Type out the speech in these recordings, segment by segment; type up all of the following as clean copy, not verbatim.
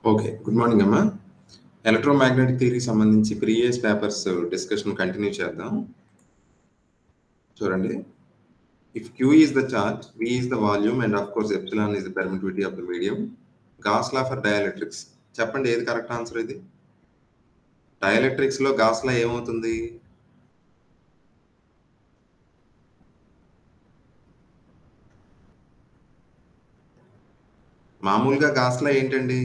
Okay. Good morning అమ్మా. Electromagnetic theory సంబంధించి previous papers discussion continue చేద్దాం. చూడండి. If Q is the charge, V is the volume and of course epsilon is the permittivity of the medium. Gauss law for dielectrics. చెప్పండి ఏది correct answer ఇది? Dielectrics లో Gauss law ఏమవుతుంది? మామూలుగా Gauss law ఏంటండి?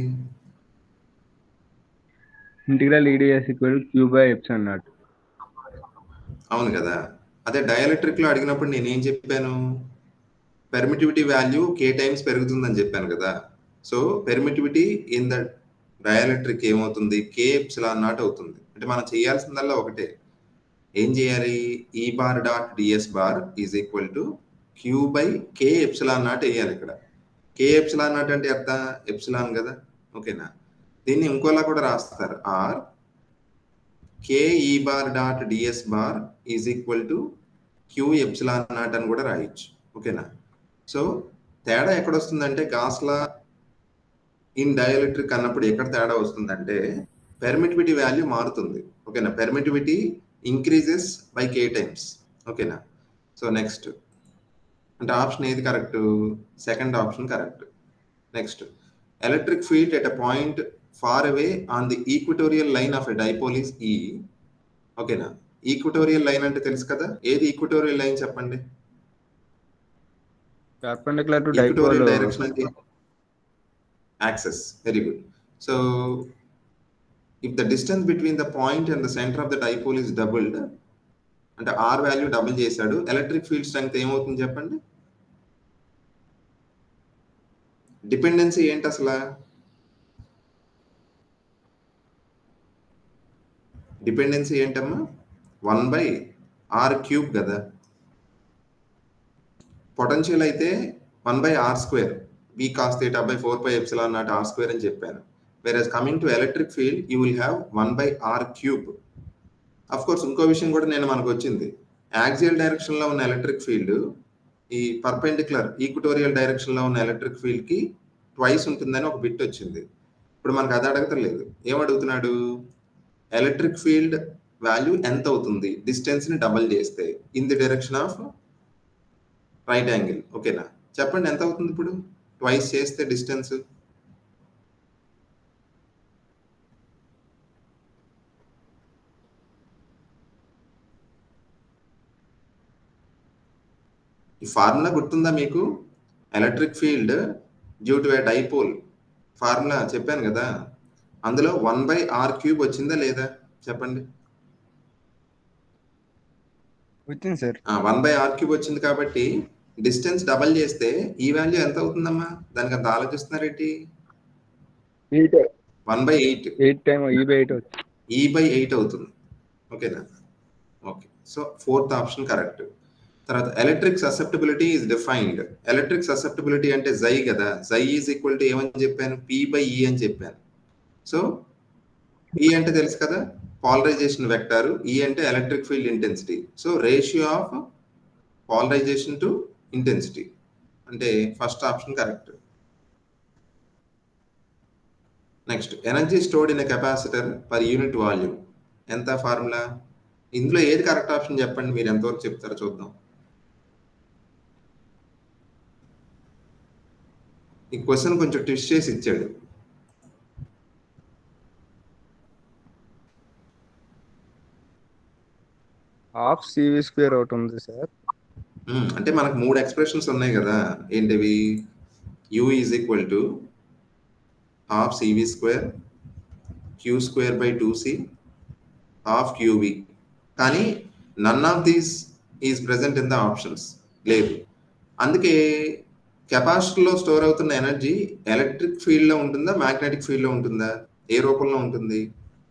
Integral EdS equal Q by epsilon naught. అవును కదా. అదే డైఎలక్ట్రిక్ లో అడిగినప్పుడు నేనేం చెప్పాను? పెర్మిటివిటీ వాల్యూ k టైమ్స్ పెరుగుతుందని చెప్పాను కదా. So permittivity in the dielectric ఏమవుతుంది? k ఎప్సిలాన్ నాట్ అవుతుంది. అంటే మనం చేయాల్సిందల్లా ఒకటే. ఏం చేయాలి? E bar dot DS bar is equal to Q by K epsilon naught వేయాలి ఇక్కడ. కే ఎప్సిలాన్ నాట్ అంటే ఎంత? ఎప్సిలాన్ కదా. ఓకేనా? దీన్ని ఇంకోలా కూడా రాస్తారు. Or K E bar dot DS bar is equal to Q epsilon naught అని కూడా రాయొచ్చు. ఓకేనా? సో తేడా ఎక్కడ వస్తుందంటే గాస్లా ఇన్ డైఎలక్ట్రిక్ అన్నప్పుడు ఎక్కడ తేడా వస్తుందంటే పెర్మిటివిటీ వాల్యూ మారుతుంది. ఓకేనా? Permittivity increases by k times. ఓకేనా? సో నెక్స్ట్ అంటే ఆప్షన్ ఏది correct? Second option correct. Next electric field at a point far away on the equatorial line of a dipole is E. ఓకేనా? Equatorial line అంటే తెలుసు కదా. ఏది equatorial line చెప్పండి? Perpendicular to equatorial dipole direction అంటే axis. Very good. So if the distance between the point and the center of the dipole is doubled, అంటే r value double చేశాడు, electric field strength ఏమవుతుంది చెప్పండి? Dependency ఏంటి అసలు? Dependency ఏంటమ్మా? 1/r³ కదా. Potential అయితే 1/r², v cos theta by 4π ε0 r² అని చెప్పాను. whereas coming to electric field you will have 1/r³. Of course ఇంకో విషయం కూడా నేను మనకు వచ్చింది. యాక్సియల్ డైరెక్షన్ లో ఉన్న ఎలక్ట్రిక్ ఫీల్డ్ ఈ పర్పెండిక్యులర్ ఈక్వటోరియల్ డైరెక్షన్ లో ఉన్న ఎలక్ట్రిక్ ఫీల్డ్ కి ట్వైస్ ఉంటుందని ఒక బిట్ వచ్చింది. ఇప్పుడు మనకు అది అడగతలేదు. ఏమడుగుతున్నాడు? ఎలక్ట్రిక్ ఫీల్డ్ వాల్యూ ఎంత అవుతుంది డిస్టెన్స్ ని డబల్ చేస్తే in the direction of right angle. ఓకేనా? చెప్పండి ఎంత అవుతుంది ఇప్పుడు ట్వైస్ చేస్తే డిస్టెన్స్? ఈ ఫార్ములా గుర్తుందా మీకు? Electric field due to a dipole formula చెప్పాను కదా. అందులో 1/r³ వచ్చిందా లేదా చెప్పండి? వచ్చింది సార్. 1/r³ వచ్చింది కాబట్టి డిస్టెన్స్ డబల్ చేస్తే ఈ వాల్యూ ఎంత అవుతుందమ్మా? దానికి అంత ఆలోచిస్తున్నారేంటి? 1/8. 8 టైమ్ E/8 వచ్చింది. E/8 అవుతుంది. ఓకేనా? Okay. So fourth option correct. తర్వాత electric susceptibility is defined. Electric susceptibility అంటే జై కదా. జై ఈజ్ ఈక్వల్ టు ఏమని చెప్పాను? P/E అని చెప్పాను. సో P అంటే తెలుసు కదా, పాలరైజేషన్ వెక్టార్. E అంటే electric field intensity. So ratio of polarization to intensity అంటే first option correct. Next energy stored in a capacitor per unit volume ఎంత ఫార్ములా? ఇందులో ఏది కరెక్ట్ ఆప్షన్ చెప్పండి, మీరు ఎంతవరకు చెప్తారో చూద్దాం. ఈ క్వశ్చన్ కొంచెం ట్విస్ట్ చేసి ఇచ్చాడు. హాఫ్ CV² ఒకటి ఉంది సార్. అంటే మనకు 3 ఎక్స్ప్రెషన్స్ ఉన్నాయి కదా. ఏంటివి? U is equal to half CV², Q²/2C, half QV. కానీ none of these is present in the options. లేదు. అందుకే కెపాసిటర్లో స్టోర్ అవుతున్న ఎనర్జీ ఎలక్ట్రిక్ ఫీల్డ్లో ఉంటుందా మ్యాగ్నెటిక్ ఫీల్డ్లో ఉంటుందా? ఏ రూపంలో ఉంటుంది?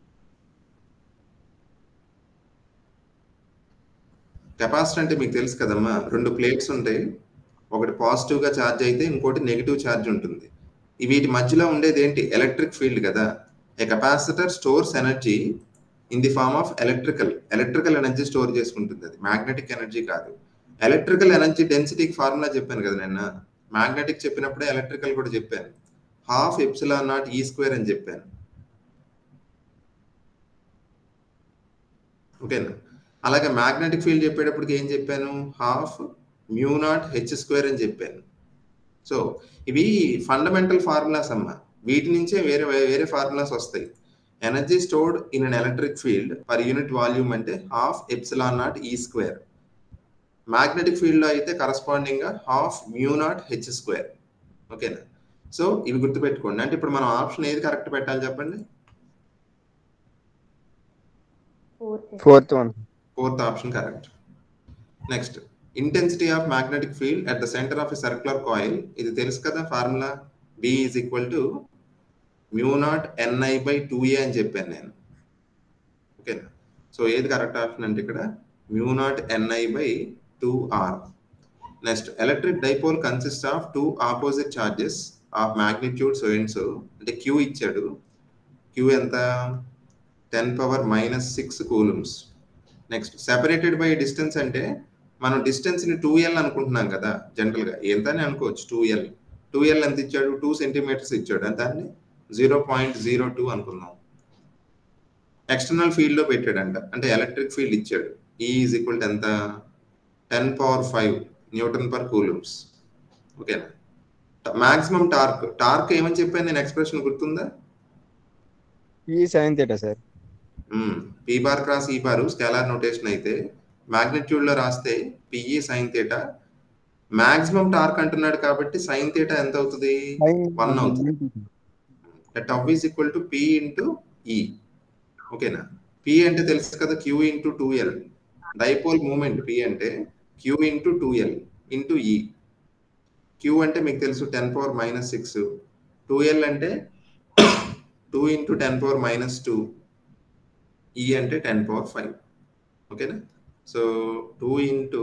కెపాసిటర్ అంటే మీకు తెలుసు కదమ్మా, 2 ప్లేట్స్ ఉంటాయి. ఒకటి పాజిటివ్గా ఛార్జ్ అయితే ఇంకోటి నెగిటివ్ ఛార్జ్ ఉంటుంది. వీటి మధ్యలో ఉండేది ఏంటి? ఎలక్ట్రిక్ ఫీల్డ్ కదా. A capacitor stores energy in the form of electrical energy store చేసుకుంటుంది. అది మ్యాగ్నెటిక్ ఎనర్జీ కాదు. ఎలక్ట్రికల్ ఎనర్జీ డెన్సిటీకి ఫార్ములా చెప్పాను కదా నిన్న. మ్యాగ్నెటిక్ చెప్పినప్పుడే ఎలక్ట్రికల్ కూడా చెప్పాను. Half epsilon naught E square అని చెప్పాను. ఓకేనా? అలాగే మ్యాగ్నెటిక్ ఫీల్డ్ చెప్పేటప్పటికి ఏం చెప్పాను? Half mu naught H square అని చెప్పాను. సో ఇవి ఫండమెంటల్ ఫార్ములాస్ అమ్మా. వీటి నుంచే వేరే వేరే ఫార్ములాస్ వస్తాయి. Energy stored in an electric field per unit volume అంటే half epsilon naught E square. Magnetic ఫీల్డ్లో అయితే కరస్పాండింగ్గా half mu naught H square. ఓకేనా? సో ఇవి గుర్తుపెట్టుకోండి. అంటే ఇప్పుడు మనం ఆప్షన్ ఏది కరెక్ట్ పెట్టాలి చెప్పండి? Fourth one. Fourth option correct. Next, intensity of magnetic field at the centre of a circular coil. ఇది తెలుసు కదా formula, B is equal to mu naught NI by 2A అని చెప్పాను నేను. ఓకేనా? సో ఏది కరెక్ట్ ఆప్షన్ అంటే ఇక్కడ mu naught NI by 2R. Next, electric dipole consist of 2 opposite charges of magnitude so and so. అంటే Q ఇచ్చాడు. Q ఎంత? 10⁻⁻6 coulombs. Next, separated by distance అంటే మనం డిస్టెన్స్ని 2L అనుకుంటున్నాం కదా జనరల్గా. ఎంతని అనుకోవచ్చు 2L. 2L ఎంత ఇచ్చాడు? 2 సెంటీమీటర్స్ ఇచ్చాడు. దాన్ని 0.02 అనుకున్నాం. ఎక్స్టర్నల్ ఫీల్డ్లో పెట్టాడంట, అంటే ఎలక్ట్రిక్ ఫీల్డ్ ఇచ్చాడు. E ఈజ్ ఈక్వల్ టు ఎంత? 10⁻5 న్యూటన్ పర్ కూలమ్స్. ఓకేనా? మాక్సిమం టార్క్ ఏమని చెప్పాను నేను? ఎక్స్ప్రెషన్ గుర్తుందా? E sine theta sir. P bar cross E bar scalar notation అయితే మాగ్నిట్యూడ్ లో రాస్తే PE sine theta. Maximum torque అంటున్నాడు కాబట్టి సైన్ థీటా ఎంత అవుతుంది? 1 అవుతుంది. Tau is equal to P into E. ఓకేనా? P అంటే తెలుసు కదా, Q into 2L. Dipole moment P అంటే Q into 2L into E. Q అంటే మీకు తెలుసు 10⁻⁻6. 2L అంటే 2 ఇంటూ 10⁻⁻2. E అంటే 10⁻5. ఓకేనా? సో 2 ఇంటూ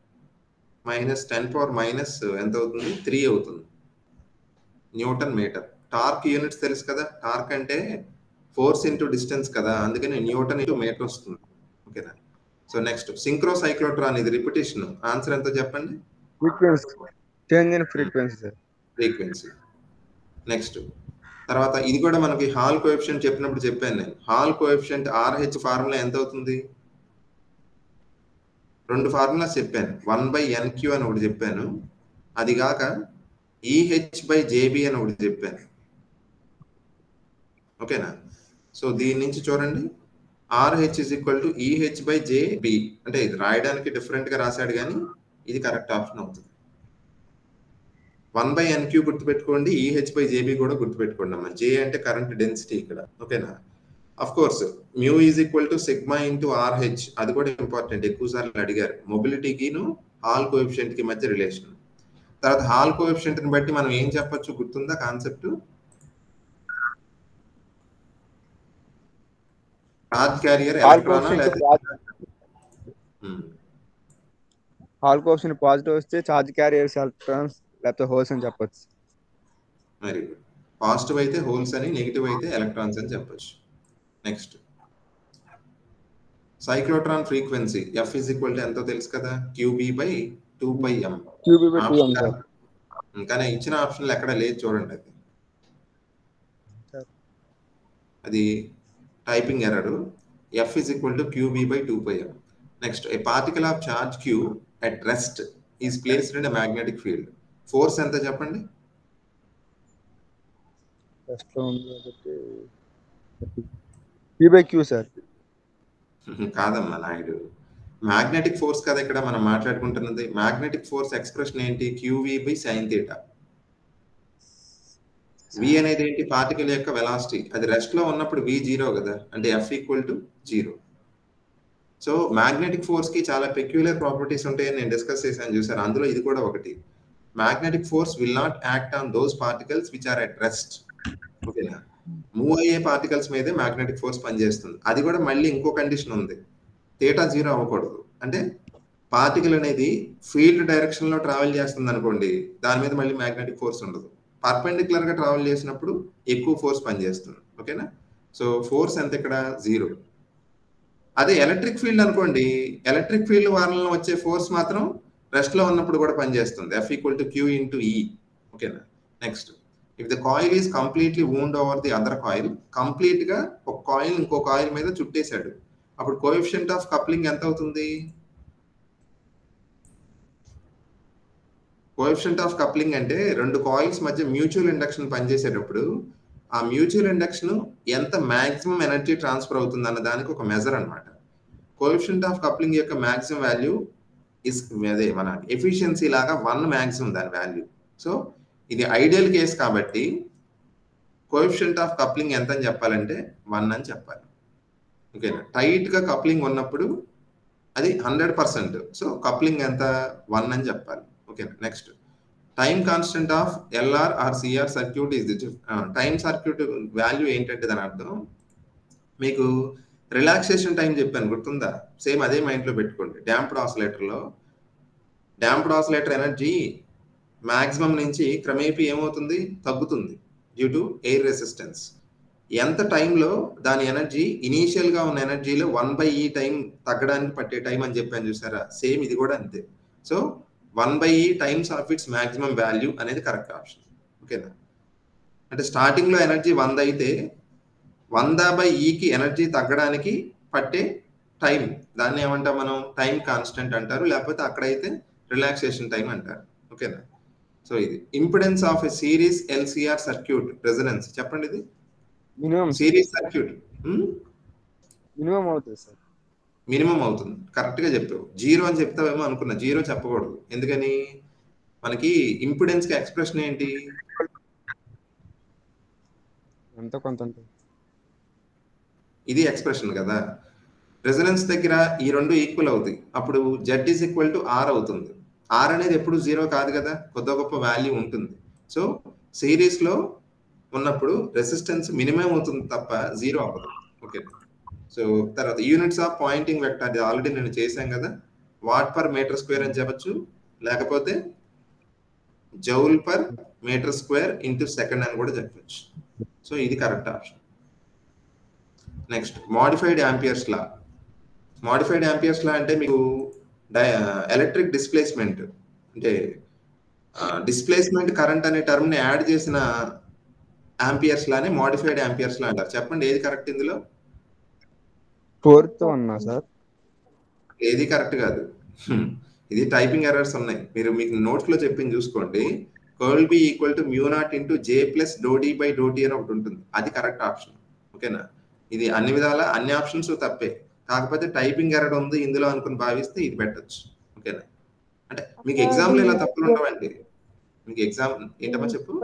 -10⁻- ఎంత అవుతుంది? 3 అవుతుంది న్యూటన్ మీటర్. టార్క్ యూనిట్స్ తెలుసు కదా, టార్క్ అంటే ఫోర్స్ ఇంటూ డిస్టెన్స్ కదా, అందుకని న్యూటన్ ఇంటూ మీటర్ వస్తుంది. ఓకేనా? So next, synchro cyclotron. ఇది రిపిటేషన్. ఆన్సర్ ఎంతో చెప్పండి? Frequency, change in frequency sir. Frequency. Next తర్వాత ఇది కూడా మనకి హాల్ కోఎఫిషియంట్ చెప్పినప్పుడు చెప్పాను నేను. హాల్ కోఎఫిషియంట్ RH ఫార్ములా ఎంత అవుతుంది? 2 ఫార్ములాస్ చెప్పాను. 1/NQ అని ఒకటి చెప్పాను, అది కాక EH/JB అని ఒకటి చెప్పాను. ఓకేనా? సో దీని నుంచి చూడండి, RH is equal to EH/JB. అంటే ఇది రాయడానికి డిఫరెంట్గా రాశాడు కానీ ఇది కరెక్ట్ ఆప్షన్ అవుతుంది. 1/NQ గుర్తుపెట్టుకోండి, EH/JB కూడా గుర్తుపెట్టుకోండి అమ్మా. J అంటే కరెంట్ డెన్సిటీ ఇక్కడ. ఓకేనా? Of course mu is equal to sigma into RH. అది కూడా ఇంపార్టెంట్, ఎక్కువ సార్లు అడిగారు. మొబిలిటీకిను హాల్ కోఎఫిషియంట్ కి మధ్య రిలేషన్. తర్వాత హాల్ కోఎఫిషియంట్ ని బట్టి మనం ఏం చెప్పొచ్చు గుర్తుందా కాన్సెప్ట్? చార్జ్ క్యారియర్ ఎలక్ట్రానా లేదా? హాల్ కోఎఫిషియంట్ పాజిటివ్ వస్తే చార్జ్ క్యారియర్స్ ఎలక్ట్రాన్స్ లేకపోతే హోల్స్ అని చెప్పొచ్చు. Very good. పాజిటివ్ అయితే హోల్స్ అని, నెగిటివ్ అయితే ఎలక్ట్రాన్స్ అని చెప్పొచ్చు. Next, cyclotron frequency F is equal to ఎంతో తెలుసు కదా, QB/2πm. QB/2m sir. కానీ ఇచ్చిన ఆప్షన్లు ఎక్కడ లేదు చూడండి. అది typing error. F is equal to QB/2πm. Next, a particle of charge Q at rest is placed in a magnetic field. Force ఎంత చెప్పండి? P/Q sir. కాదమ్మా నాయుడు, మ్యాగ్నెటిక్ ఫోర్స్ కదా ఇక్కడ మనం మాట్లాడుకుంటున్నది. మ్యాగ్నెటిక్ ఫోర్స్ ఎక్స్ప్రెషన్ ఏంటి? QV/sin θ. V అనేది ఏంటి? Particle యొక్క వెలాసిటీ. అది రెస్ట్ లో ఉన్నప్పుడు V 0 కదా, అంటే F equal to 0. So magnetic force కి చాలా పెక్యులర్ ప్రాపర్టీస్ ఉంటాయని నేను డిస్కస్ చేశాను చూసారు, అందులో ఇది కూడా ఒకటి. Magnetic force will not act on those particles which are at rest. ఓకేనా? మూవ్ అయ్యే పార్టికల్స్ మీదే మ్యాగ్నెటిక్ ఫోర్స్ పనిచేస్తుంది. అది కూడా మళ్ళీ ఇంకో కండిషన్ ఉంది, θ 0 అవ్వకూడదు. అంటే పార్టికల్ అనేది ఫీల్డ్ డైరెక్షన్ లో ట్రావెల్ చేస్తుంది అనుకోండి, దాని మీద మళ్ళీ మ్యాగ్నెటిక్ ఫోర్స్ ఉండదు. పర్పెండిక్యులర్ గా ట్రావెల్ చేసినప్పుడు ఎక్కువ ఫోర్స్ పనిచేస్తుంది. ఓకేనా? సో ఫోర్స్ ఎంత ఇక్కడ? 0. అదే ఎలక్ట్రిక్ ఫీల్డ్ అనుకోండి, ఎలక్ట్రిక్ ఫీల్డ్ వలన వచ్చే ఫోర్స్ మాత్రం రెస్ట్ లో ఉన్నప్పుడు కూడా పనిచేస్తుంది. F equal to Q into E. ఓకేనా? నెక్స్ట్, if the coil is completely wound over the other coil, complete గా ఒక కాయిల్ ఇంకో కాయిల్ మీద చుట్టేశాడు, అప్పుడు కోఎఫిషియంట్ ఆఫ్ కప్లింగ్ ఎంత అవుతుంది? కోఎఫిషియంట్ ఆఫ్ కప్లింగ్ అంటే రెండు కాయిల్స్ మధ్య మ్యూచువల్ ఇండక్షన్ పనిచేసేటప్పుడు ఆ మ్యూచువల్ ఇండక్షన్ ఎంత మాక్సిమం ఎనర్జీ ట్రాన్స్ఫర్ అవుతుంది అన్న దానికి ఒక మెజర్ అనమాట. కోఎఫిషియంట్ ఆఫ్ కప్లింగ్ యొక్క మాక్సిమం వాల్యూ ఇస్ అదే మన ఎఫిషియన్సీ లాగా 1 మాక్సిమం దాని వాల్యూ. సో ఇది ఐడియల్ కేస్ కాబట్టి కోఎఫిషియంట్ ఆఫ్ కప్లింగ్ ఎంత అని చెప్పాలంటే 1 అని చెప్పాలి. ఓకేనా? టైట్ గా కప్లింగ్ ఉన్నప్పుడు అది 100%. సో కప్లింగ్ ఎంత? 1 అని చెప్పాలి. ఓకేనా? Next, time constant of LR or CR circuit is the time circuit value ఏంటంటే దాని అర్థం మీకు రిలాక్సేషన్ టైం చెప్పాను, గుర్తుందా? సేమ్ అదే మైండ్లో పెట్టుకోండి. డాంప్డ్ ఆసిలేటర్ ఎనర్జీ మాక్సిమం నుంచి క్రమేపీ ఏమవుతుంది? తగ్గుతుంది డ్యూ టు ఎయిర్ రెసిస్టెన్స్. ఎంత టైంలో దాని ఎనర్జీ ఇనీషియల్గా ఉన్న ఎనర్జీలో 1/e టైం తగ్గడానికి పట్టే టైం అని చెప్పాను చూసారా? సేమ్ ఇది కూడా అంతే. So 1/e times of its maximum value అనేది కరెక్ట్ ఆప్షన్. ఓకేనా? అంటే స్టార్టింగ్లో ఎనర్జీ 100 అయితే 100/eకి ఎనర్జీ తగ్గడానికి పట్టే టైం, దాన్ని ఏమంటాం మనం? టైం కాన్స్టెంట్ అంటారు, లేకపోతే అక్కడైతే రిలాక్సేషన్ టైం అంటారు. ఓకేనా? సో ఇది impedance of a series LCR circuit resonance చెప్పండి. ఇది మినిమం సిరీస్ సర్క్యూట్ మినిమం అవుతుంది సార్. మినిమం అవుతుంది, కరెక్ట్ గా చెప్పావు. 0 అని చెప్తావేమో అనుకున్నా. 0 చెప్పకూడదు. ఎందుకని? మనకి ఇంపిడెన్స్ కి ఎక్స్ప్రెషన్ ఏంటి? ఎంత కొంత ఉంటుంది. ఇది ఎక్స్ప్రెషన్ కదా. రెజొనెన్స్ దగ్గర ఈ రెండు ఈక్వల్ అవుతాయి, అప్పుడు Z is equal to R అవుతుంది. R అనేది ఎప్పుడు 0 కాదు కదా, కొద్ది గొప్ప వాల్యూ ఉంటుంది. సో సిరీస్ లో ఉన్నప్పుడు రెసిస్టెన్స్ మినిమం అవుతుంది తప్ప 0 అవ్వదు. ఓకే. సో తర్వాత యూనిట్స్ ఆఫ్ పాయింటింగ్ వెక్టర్, అది ఆల్రెడీ నేను చేశాం కదా. వాట్ పర్ మీటర్ స్క్వేర్ అని చెప్పచ్చు, లేకపోతే joule per metre square into second అని కూడా చెప్పచ్చు. సో ఇది correct option. Next, modified Ampere's law. Modified Ampere's law అంటే మీకు ఎలక్ట్రిక్ డిస్ప్లేస్మెంట్, అంటే డిస్ప్లేస్మెంట్ కరెంట్ అనే టర్మ్ ని యాడ్ చేసిన యాంపియర్స్ లానే మోడిఫైడ్ యాంపియర్స్ లా అంటారు. చెప్పండి ఏది కరెక్ట్ ఇందులో? ఫోర్త్ అన్నా సార్. ఏది కరెక్ట్ కాదు. ఇది టైపింగ్ ఎర్రర్స్ ఉన్నాయి. మీకు నోట్స్ లో చెప్పింది చూసుకోండి. Curl B equal to mu naught into J plus doe D by doe T అని ఒకటి ఉంటుంది, అది కరెక్ట్ ఆప్షన్. ఓకేనా? ఇది అన్ని విధాల అన్ని ఆప్షన్స్ తప్పే, కాకపోతే టైపింగ్ ఎర్రర్ ఉంది ఇందులో అనుకుని భావిస్తే ఇది పెట్టచ్చు. ఓకేనా? అంటే మీకు ఎగ్జామ్ లో ఇలా తప్పులు ఉండవండి. మీకు ఎగ్జామ్ ఏంటమ్మా చెప్పు.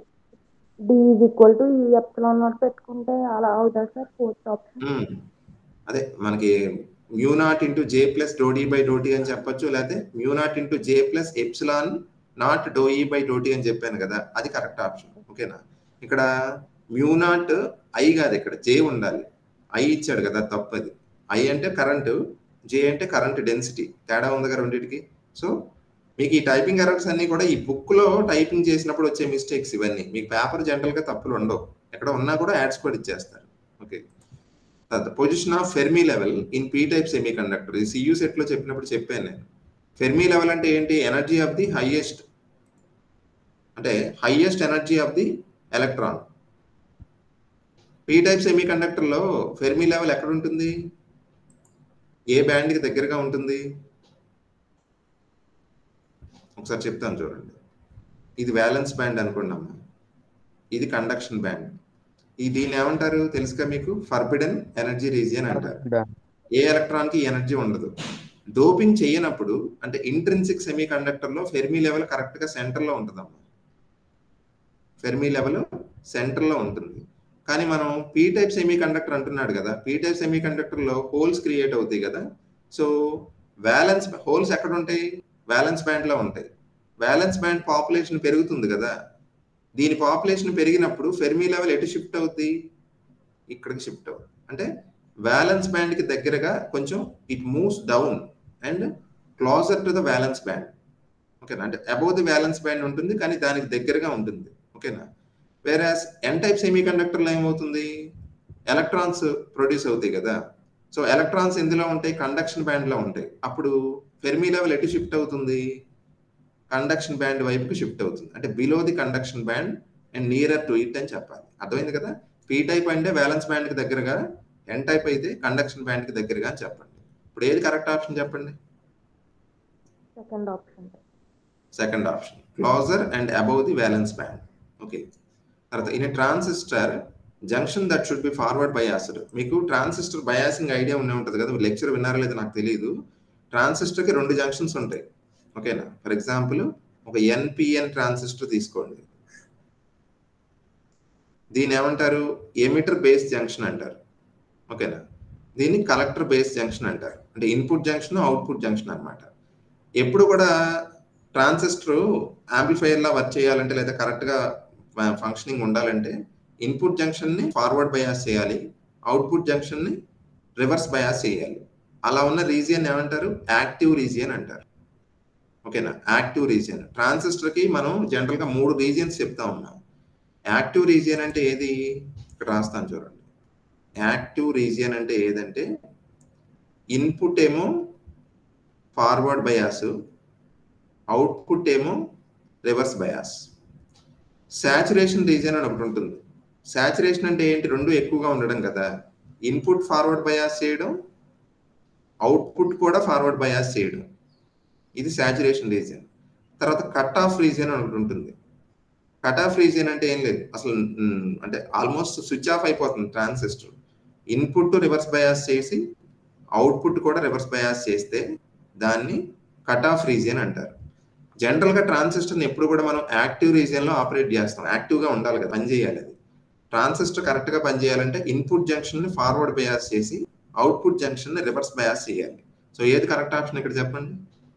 D is equal to E epsilon naught పెట్టుకుంటే అలా అవుతుంది సార్ ఫోర్త్ ఆప్షన్. అదే మనకి mu naught into J plus doe D by doe T అని చెప్పొచ్చు, లేకపోతే mu naught into J plus epsilon naught doe E by doe T అని చెప్పాను కదా, అది కరెక్ట్ ఆప్షన్. ఓకేనా? ఇక్కడ మ్యూ నాట్ ఐ కాదు, ఇక్కడ జే ఉండాలి. ఐ ఇచ్చాడు కదా, తప్పది. ఐ అంటే కరెంటు, జే అంటే కరెంట్ డెన్సిటీ, తేడా ఉంది కదా రెండింటికి. సో మీకు ఈ టైపింగ్ ఎర్రర్స్ అన్ని కూడా ఈ బుక్ లో టైపింగ్ చేసినప్పుడు వచ్చే మిస్టేక్స్ ఇవన్నీ. మీకు పేపర్ జనరల్ గా తప్పులు ఉండవు, ఎక్కడ ఉన్నా కూడా యాడ్స్ కూడా ఇచ్చేస్తారు. ఓకే. తర్వాత position of Fermi level in P type semi conductor, ఇది సియూ సెట్ లో చెప్పినప్పుడు చెప్పాను నేను. ఫెర్మీ లెవెల్ అంటే ఏంటి? ఎనర్జీ ఆఫ్ ది హైయెస్ట్, అంటే highest energy of the electron. P type semi conductor లో ఫెర్మీ లెవెల్ ఎక్కడ ఉంటుంది? ఏ బ్యాండ్ కి దగ్గరగా ఉంటుంది? ఒకసారి చెప్తాను చూడండి. ఇది వ్యాలెన్స్ బ్యాండ్ అనుకున్నాము, ఇది కండక్షన్ బ్యాండ్. దీన్ని ఏమంటారు తెలుసుగా మీకు? ఫర్బిడెన్ ఎనర్జీ రీజియన్ అంటారు. ఏ ఎలక్ట్రాన్ కి ఎనర్జీ ఉండదు. డోపింగ్ చేయనప్పుడు, అంటే ఇంట్రిన్సిక్ సెమీ కండక్టర్ లో ఫెర్మీ లెవెల్ కరెక్ట్ గా సెంటర్ లో ఉంటుందమ్మా. ఫెర్మీ లెవెల్ సెంటర్ లో ఉంటుంది. కానీ మనం పీ టైప్ సెమీ కండక్టర్ అంటున్నాడు కదా, పీ టైప్ సెమీ కండక్టర్ లో హోల్స్ క్రియేట్ అవుతాయి కదా. సో వ్యాలెన్స్ హోల్స్ ఎక్కడ ఉంటాయి? వ్యాలెన్స్ బ్యాండ్ లో ఉంటాయి. వ్యాలెన్స్ బ్యాండ్ పాపులేషన్ పెరుగుతుంది కదా, దీని పాపులేషన్ పెరిగినప్పుడు ఫెర్మీ లెవెల్ ఎటు షిఫ్ట్ అవుతుంది? ఇక్కడికి షిఫ్ట్ అవుతుంది. అంటే వ్యాలెన్స్ బ్యాండ్ కి దగ్గరగా కొంచెం it moves down and closer to the valence band. ఓకేనా? అంటే అబౌవ్ ది వ్యాలెన్స్ బ్యాండ్ ఉంటుంది, కానీ దానికి దగ్గరగా ఉంటుంది. ఓకేనా? Whereas N type semi conductor లో ఏమవుతుంది? ఎలక్ట్రాన్స్ ప్రొడ్యూస్ అవుతాయి కదా. సో ఎలక్ట్రాన్స్ ఎందులో ఉంటాయి? కండక్షన్ బ్యాండ్ లో ఉంటాయి. అప్పుడు ఫెర్మీ లెవెల్ ఎటు షిఫ్ట్ అవుతుంది? కండక్షన్ బ్యాండ్ వైపుకి షిఫ్ట్ అవుతుంది. అంటే below the conduction band and nearer to it అని చెప్పాలి. అర్థమైంది కదా? పీ టైప్ అంటే వ్యాలెన్స్ బ్యాండ్కి దగ్గరగా, ఎన్ టైప్ అయితే కండక్షన్ బ్యాండ్కి దగ్గరగా అని చెప్పండి. ఇప్పుడు ఏది కరెక్ట్ ఆప్షన్ చెప్పండి? Second option. Second option, closer and above the valence band. Okay. తర్వాత in transistor junction that should be forward biased. మీకు ట్రాన్సిస్టర్ బయాసింగ్ ఐడియా ఉండే ఉంటుంది కదా, లెక్చర్ విన్నారో లేదో నాకు తెలియదు. ట్రాన్సిస్టర్కి 2 జంక్షన్స్ ఉంటాయి. ఓకేనా? ఫర్ ఎగ్జాంపుల్ ఒక ఎన్పిఎన్ ట్రాన్సిస్టర్ తీసుకోండి. దీన్ని ఏమంటారు? ఎమిటర్ బేస్ జంక్షన్ అంటారు. ఓకేనా? దీన్ని కలెక్టర్ బేస్ జంక్షన్ అంటారు. అంటే ఇన్పుట్ జంక్షన్, అవుట్పుట్ జంక్షన్ అనమాట. ఎప్పుడు కూడా ట్రాన్సిస్టర్ యాంప్లిఫైయర్ లా వర్క్ చేయాలంటే లేదా కరెక్ట్గా ఫంక్షనింగ్ ఉండాలంటే ఇన్పుట్ జంక్షన్ని ఫార్వర్డ్ బయాస్ చేయాలి, అవుట్పుట్ జంక్షన్ని రివర్స్ బయాస్ చేయాలి. అలా ఉన్న రీజియన్ ఏమంటారు? యాక్టివ్ రీజియన్ అంటారు. ఓకేనా? Active region. ట్రాన్సిస్టర్కి మనం జనరల్గా 3 రీజియన్స్ చెప్తా ఉన్నాం. యాక్టివ్ రీజియన్ అంటే ఏది? ఇక్కడ రాస్తాను చూడండి. యాక్టివ్ రీజియన్ అంటే ఏదంటే ఇన్పుట్ ఏమో ఫార్వర్డ్ బయాస్, అవుట్పుట్ ఏమో రివర్స్ బయాస్. సాచురేషన్ రీజియన్ అని ఒకటి ఉంటుంది. సాచురేషన్ అంటే ఏంటి? 2 ఎక్కువగా ఉండడం కదా. ఇన్పుట్ ఫార్వర్డ్ బయాస్ చేయడం, అవుట్పుట్ కూడా ఫార్వర్డ్ బయాస్ చేయడం, ఇది సాచురేషన్ రీజియన్. తర్వాత కట్ ఆఫ్ రీజియన్ అని ఒకటి ఉంటుంది. కట్ ఆఫ్ రీజియన్ అంటే ఏం లేదు, అసలు అంటే ఆల్మోస్ట్ స్విచ్ ఆఫ్ అయిపోతుంది ట్రాన్సిస్టర్. ఇన్పుట్ రివర్స్ బయాస్ చేసి అవుట్పుట్ కూడా రివర్స్ బయాస్ చేస్తే దాన్ని కట్ ఆఫ్ రీజియన్ అంటారు. జనరల్గా ట్రాన్సిస్టర్ని ఎప్పుడు కూడా మనం యాక్టివ్ రీజియన్లో ఆపరేట్ చేస్తాం. యాక్టివ్గా ఉండాలి కదా, పనిచేయాలి. అది ట్రాన్సిస్టర్ కరెక్ట్గా పనిచేయాలంటే ఇన్పుట్ జంక్షన్ని ఫార్వర్డ్ బయాస్ చేసి అవుట్పుట్ జంక్షన్ని రివర్స్ బయాస్ చేయాలి. సో ఏది కరెక్ట్ ఆప్షన్ ఇక్కడ చెప్పండి?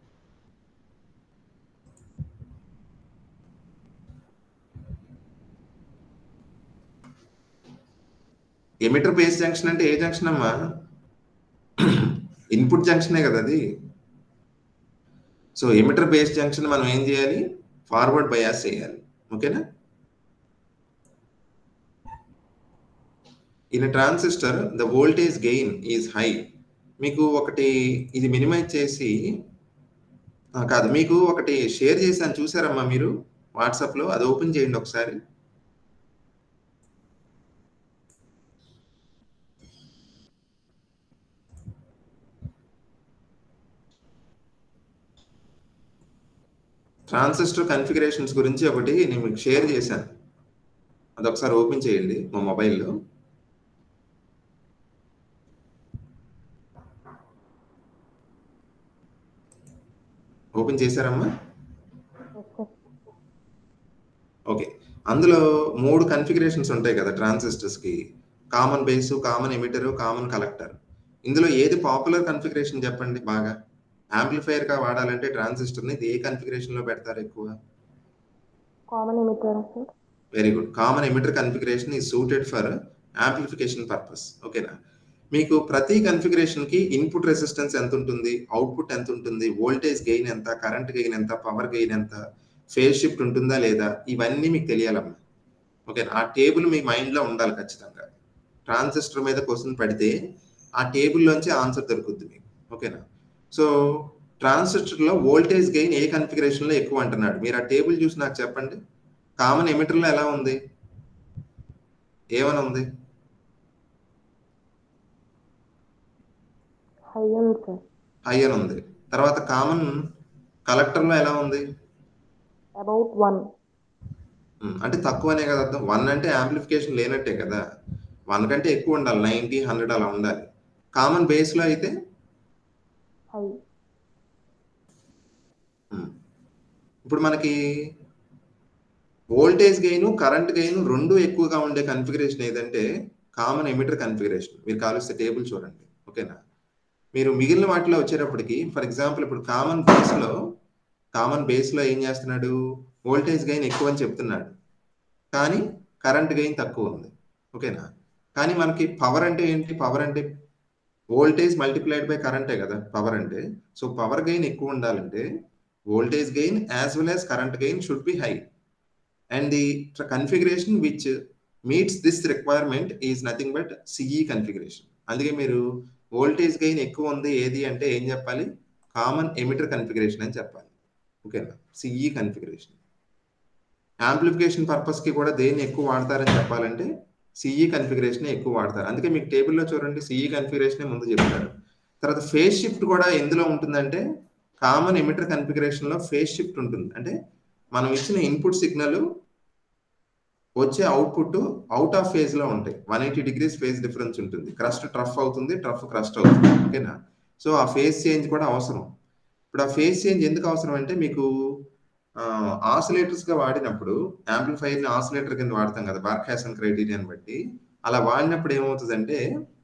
ఎమిటర్ బేస్ జంక్షన్ అంటే ఏ జంక్షన్ అమ్మా? ఇన్పుట్ జంక్షనే కదా అది. సో ఎమిటర్ బేస్ జంక్షన్ మనం ఏం చేయాలి? ఫార్వర్డ్ బయాస్ చేయాలి. ఓకేనా? In transistor the voltage gain is high. మీకు ఒకటి ఇది మినిమైజ్ చేసి కాదు, మీకు ఒకటి షేర్ చేశాను చూసారమ్మా మీరు వాట్సాప్లో, అది ఓపెన్ చేయండి ఒకసారి. ట్రాన్సిస్టర్ కన్ఫిగరేషన్స్ గురించి ఒకటి నేను మీకు షేర్ చేశాను, అది ఒకసారి ఓపెన్ చేయండి మా మొబైల్లో. ఓపెన్ చేశారమ్మా? ఓకే. అందులో 3 కన్ఫిగరేషన్స్ ఉంటాయి కదా ట్రాన్సిస్టర్స్కి. Common base, common emitter, common collector. ఇందులో ఏది పాపులర్ కన్ఫిగరేషన్ చెప్పండి? బాగా యాంప్లిఫైయర్గా వాడాలంటే ట్రాన్సిస్టర్ని ఏ కన్ఫిగరేషన్లో పెడతారు ఎక్కువ? Common emitter. Very good. Common emitter configuration is suited for amplification purpose. ఓకేనా? మీకు ప్రతి కన్ఫిగరేషన్కి ఇన్పుట్ రెసిస్టెన్స్ ఎంత ఉంటుంది, అవుట్పుట్ ఎంత ఉంటుంది, వోల్టేజ్ గెయిన్ ఎంత, కరెంట్ గెయిన్ ఎంత, పవర్ గెయిన్ ఎంత, ఫేజ్ షిఫ్ట్ ఉంటుందా లేదా, ఇవన్నీ మీకు తెలియాలమ్మా. ఓకేనా? ఆ టేబుల్ మీ మైండ్లో ఉండాలి ఖచ్చితంగా. ట్రాన్సిస్టర్ మీద క్వశ్చన్ పడితే ఆ టేబుల్లోంచి ఆన్సర్ దొరుకుద్ది మీకు. ఓకేనా? సో ట్రాన్సిస్టర్లో వోల్టేజ్ గెయిన్ ఏ కన్ఫిగరేషన్లో ఎక్కువ అంటున్నాడు. మీరు ఆ టేబుల్ చూసి నాకు చెప్పండి. కామన్ ఎమిటర్లో ఎలా ఉంది? ఏమని ఉంది? హై అని ఉంది. తర్వాత కామన్ కలెక్టర్లో ఎలా ఉంది? అబౌట్ 1. అంటే తక్కువనే కదా అర్థం. 1 అంటే యాంప్లిఫికేషన్ లేనట్టే కదా. 1 కంటే ఎక్కువ ఉండాలి, 90, 100 అలా ఉండాలి. కామన్ బేస్లో అయితే హై. ఇప్పుడు మనకి వోల్టేజ్ గెయిన్, కరెంట్ గెయిన్ 2 ఎక్కువగా ఉండే కన్ఫిగరేషన్ ఏదంటే కామన్ ఎమిటర్ కన్ఫిగరేషన్. మీరు కావాల్సిన టేబుల్ చూడండి. ఓకేనా? మీరు మిగిలిన వాటిలో వచ్చేటప్పటికి ఫర్ ఎగ్జాంపుల్ ఇప్పుడు కామన్ బేస్లో ఏం చేస్తున్నాడు? వోల్టేజ్ గెయిన్ ఎక్కువ అని చెప్తున్నాడు, కానీ కరెంట్ గెయిన్ తక్కువ ఉంది. ఓకేనా? కానీ మనకి పవర్ అంటే ఏంటి? పవర్ అంటే వోల్టేజ్ మల్టిప్లైడ్ బై కరెంటే కదా పవర్ అంటే. సో పవర్ గెయిన్ ఎక్కువ ఉండాలంటే voltage gain as well as current gain should be high. And the configuration which meets this requirement is nothing but CE configuration. అందుకే మీరు voltage gain ఎక్కువ ఉంది ఏది అంటే ఏం చెప్పాలి? కామన్ ఎమిటర్ కన్ఫిగరేషన్ అని చెప్పాలి. ఓకేనా? CE configuration. యాంప్లిఫికేషన్ పర్పస్కి కూడా దేన్ని ఎక్కువ వాడతారని చెప్పాలంటే సిఈ కన్ఫిగరేషన్ ఎక్కువ వాడతారు. అందుకే మీకు టేబుల్లో చూడండి సిఈ కన్ఫిగరేషనే ముందు చెప్తారు. తర్వాత ఫేజ్ షిఫ్ట్ కూడా ఎందులో ఉంటుందంటే కామన్ ఎమిటర్ కన్ఫిగరేషన్లో ఫేజ్ షిఫ్ట్ ఉంటుంది. అంటే మనం ఇచ్చిన ఇన్పుట్ సిగ్నల్ వచ్చే అవుట్పుట్ అవుట్ ఆఫ్ ఫేజ్ లో ఉంటాయి. 180 degrees ఫేజ్ డిఫరెన్స్ ఉంటుంది. క్రస్ట్ ట్రఫ్ అవుతుంది, ట్రఫ్ క్రస్ట్ అవుతుంది. ఓకేనా? సో ఆ ఫేజ్ చేంజ్ కూడా అవసరం. ఇప్పుడు ఆ ఫేజ్ చేంజ్ ఎందుకు అవసరం అంటే మీకు ఆసిలేటర్స్ గా వాడినప్పుడు యాంప్లిఫైర్ ని ఆసిలేటర్ కింద వాడతాం కదా బార్క్హాసన్ క్రైటీరియాని బట్టి. అలా వాడినప్పుడు ఏమవుతుందంటే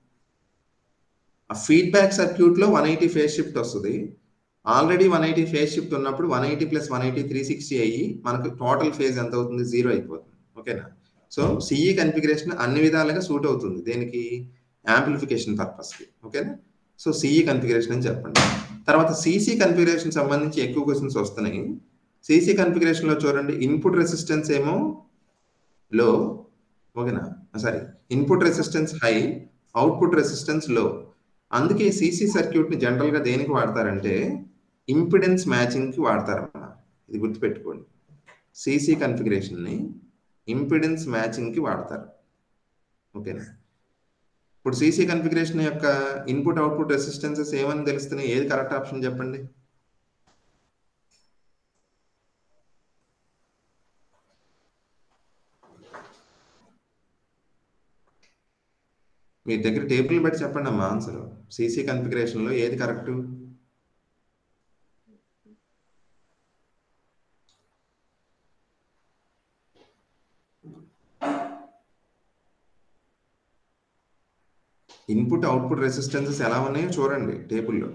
ఆ ఫీడ్బ్యాక్ సర్క్యూట్ లో 180 ఫేజ్ షిఫ్ట్ వస్తుంది. ఆల్రెడీ 180 ఫేజ్ షిఫ్ట్ ఉన్నప్పుడు 180 + 180 360 అయ్యి మనకు టోటల్ ఫేజ్ ఎంత అవుతుంది? 0 అయిపోతుంది. ఓకేనా? సో సిఈ కన్ఫిగరేషన్ అన్ని విధాలుగా సూట్ అవుతుంది. దేనికి? యాంప్లిఫికేషన్ పర్పస్కి. ఓకేనా? సో సిఈ కన్ఫిగరేషన్ అని చెప్పండి. తర్వాత సిసి కన్ఫిగరేషన్ సంబంధించి ఎక్కువ క్వశ్చన్స్ వస్తున్నాయి. సిసి కన్ఫిగరేషన్ లో చూడండి, ఇన్పుట్ రెసిస్టెన్స్ ఏమో లో, ఓకేనా, sorry, input resistance high, output resistance low. అందుకే సిసి సర్క్యూట్ ని జనరల్ గా దేనికి వాడతారంటే ఇంపిడెన్స్ మ్యాచింగ్ కి వాడతారన్నమాట. ఇది గుర్తుపెట్టుకోండి. సిసి కన్ఫిగరేషన్ ని ఇంపిడెన్స్ మ్యాచింగ్ కి వాడతారు. ఓకేనా? ఇప్పుడు సిసి కన్ఫిగరేషన్ యొక్క ఇన్పుట్ అవుట్పుట్ రెసిస్టెన్సెస్ ఏమని తెలుస్తున్నాయి? ఏది కరెక్ట్ ఆప్షన్ చెప్పండి? మీ దగ్గర టేబుల్ బట్టి చెప్పండి అమ్మా ఆన్సర్. సిసి కన్ఫిగరేషన్ లో ఏది కరెక్ట్? ఇన్పుట్ అవుట్పుట్ రెసిస్టెన్సెస్ ఎలా ఉన్నాయో చూడండి టేబుల్లో.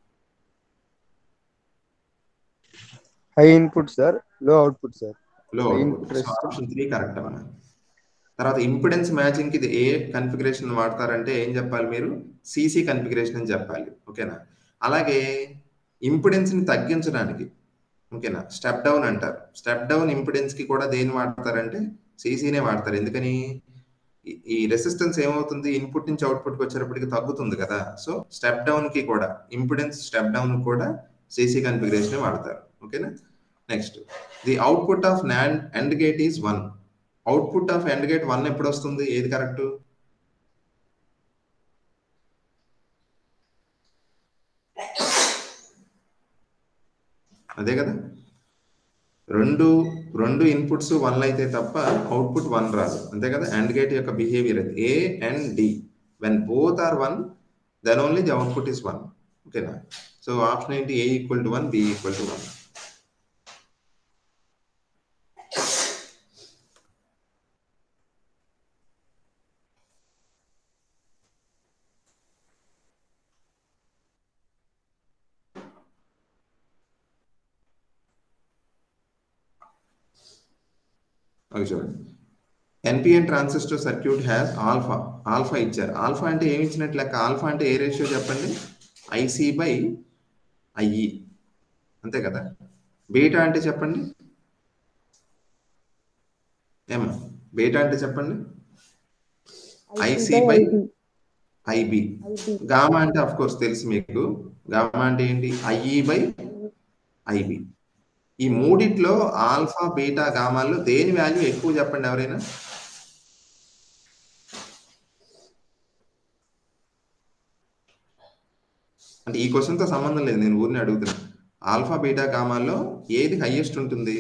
High input sir, low output sir. Low output. Option 3 correct అమ్మా. తర్వాత ఇంపిడెన్స్ మ్యాచింగ్ కి ఇది ఏ కన్ఫిగరేషన్ వాడతారంటే ఏం చెప్పాలి మీరు? సిసి కన్ఫిగరేషన్ అని చెప్పాలి. ఓకేనా? అలాగే ఇంపిడెన్స్ ని తగ్గించడానికి, ఓకేనా, స్టెప్ డౌన్ అంటారు. స్టెప్ డౌన్ ఇంపిడెన్స్ కి కూడా దేన్ని వాడతారంటే సిసినే వాడతారు. ఎందుకని? ఈ రెసిస్టెన్స్ ఏమవుతుంది? ఇన్పుట్ నుంచి అవుట్పుట్కి వచ్చేటప్పటికి తగ్గుతుంది కదా. సో స్టెప్ డౌన్ కి కూడా, ఇంపిడెన్స్ స్టెప్ డౌన్ కూడా సిసి కన్ఫిగరేషన్ వాడతారు. ఓకేనా? Next, the output of and gate is 1. Output of and gate 1 ఎప్పుడు వస్తుంది? ఏది కరెక్ట్? అదే కదా, రెండు ఇన్పుట్స్ 1 అయితే తప్ప అవుట్పుట్ 1 రాదు. అంతే కదా? అండ్ గేట్ యొక్క బిహేవియర్ అది. A and D, when both are 1 then only the output is 1. ఓకేనా? సో ఆప్షన్ ఏంటి? A = 1, B = 1. అవి చూడండి. NPN transistor circuit has alpha. Alpha ఇచ్చారు. ఆల్ఫా అంటే ఏమి ఇచ్చినట్టు లెక్క? ఆల్ఫా అంటే ఏ రేషియో చెప్పండి? IC/IE. అంతే కదా? బీటా అంటే చెప్పండి ఏమా? బీటా అంటే చెప్పండి? IC/IB. గామా అంటే ఆఫ్ కోర్స్ తెలుసు మీకు. గామా అంటే ఏంటి? IE/IB. ఈ మూడిట్లో ఆల్ఫా, బీటా, గామాల్లో దేని వాల్యూ ఎక్కువ చెప్పండి ఎవరైనా? అంటే ఈ క్వశ్చన్తో సంబంధం లేదు, నేను ఊరిని అడుగుతున్నా. ఆల్ఫా, బీటా, గామాల్లో ఏది హైయెస్ట్ ఉంటుంది?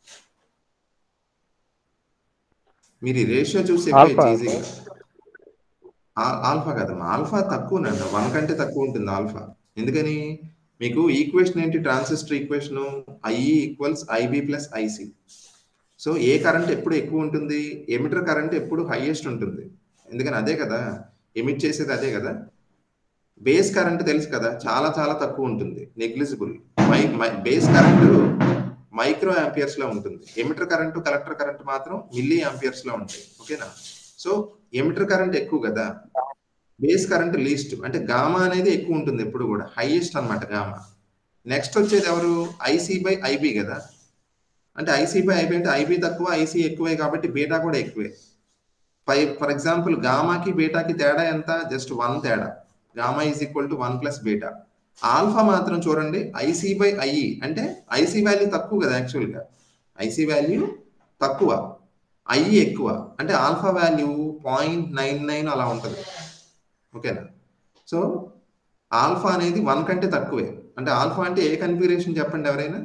మీరు ఈ రేషియో చూసి ఈజీగా. ఆల్ఫా కదమ్మా, ఆల్ఫా తక్కువనండి, 1 కంటే తక్కువ ఉంటుంది ఆల్ఫా. ఎందుకని? మీకు ఈక్వేషన్ ఏంటి? Transistor equation IE = IB + IC. So ఏ కరెంట్ ఎప్పుడు ఎక్కువ ఉంటుంది? ఎమిటర్ కరెంట్ ఎప్పుడు హైయెస్ట్ ఉంటుంది. ఎందుకని? అదే కదా ఎమిట్ చేసేది, అదే కదా. బేస్ కరెంట్ తెలుసు కదా, చాలా చాలా తక్కువ ఉంటుంది, negligible. Base current micro amperes లో ఉంటుంది. ఎమిటర్ కరెంట్, కలెక్టర్ కరెంట్ మాత్రం మిల్లీ ఆంపియర్స్ లో ఉంటాయి. ఓకేనా? సో ఎమిటర్ కరెంట్ ఎక్కువ కదా, బేస్ కరెంట్ లీస్ట్. అంటే గామా అనేది ఎక్కువ ఉంటుంది ఎప్పుడు కూడా, హైయెస్ట్ అన్నమాట గామా. నెక్స్ట్ వచ్చేది ఎవరు? IC/IB కదా. అంటే IC/IB అంటే IB తక్కువ, IC ఎక్కువే, కాబట్టి బీటా కూడా ఎక్కువే. ఫర్ ఎగ్జాంపుల్ గామాకి బీటాకి తేడా ఎంత? జస్ట్ 1 తేడా. Gamma = 1 + beta. ఆల్ఫా మాత్రం చూడండి IC/IE, అంటే IC వాల్యూ తక్కువ కదా యాక్చువల్గా. IC వాల్యూ తక్కువ, ఐ ఎక్కువ, అంటే ఆల్ఫా వాల్యూ 0.99 అలా ఉంటుంది. ఓకేనా? సో ఆల్ఫా అనేది 1 కంటే తక్కువే. అంటే ఆల్ఫా అంటే ఏ కన్ఫిగరేషన్ చెప్పండి ఎవరైనా?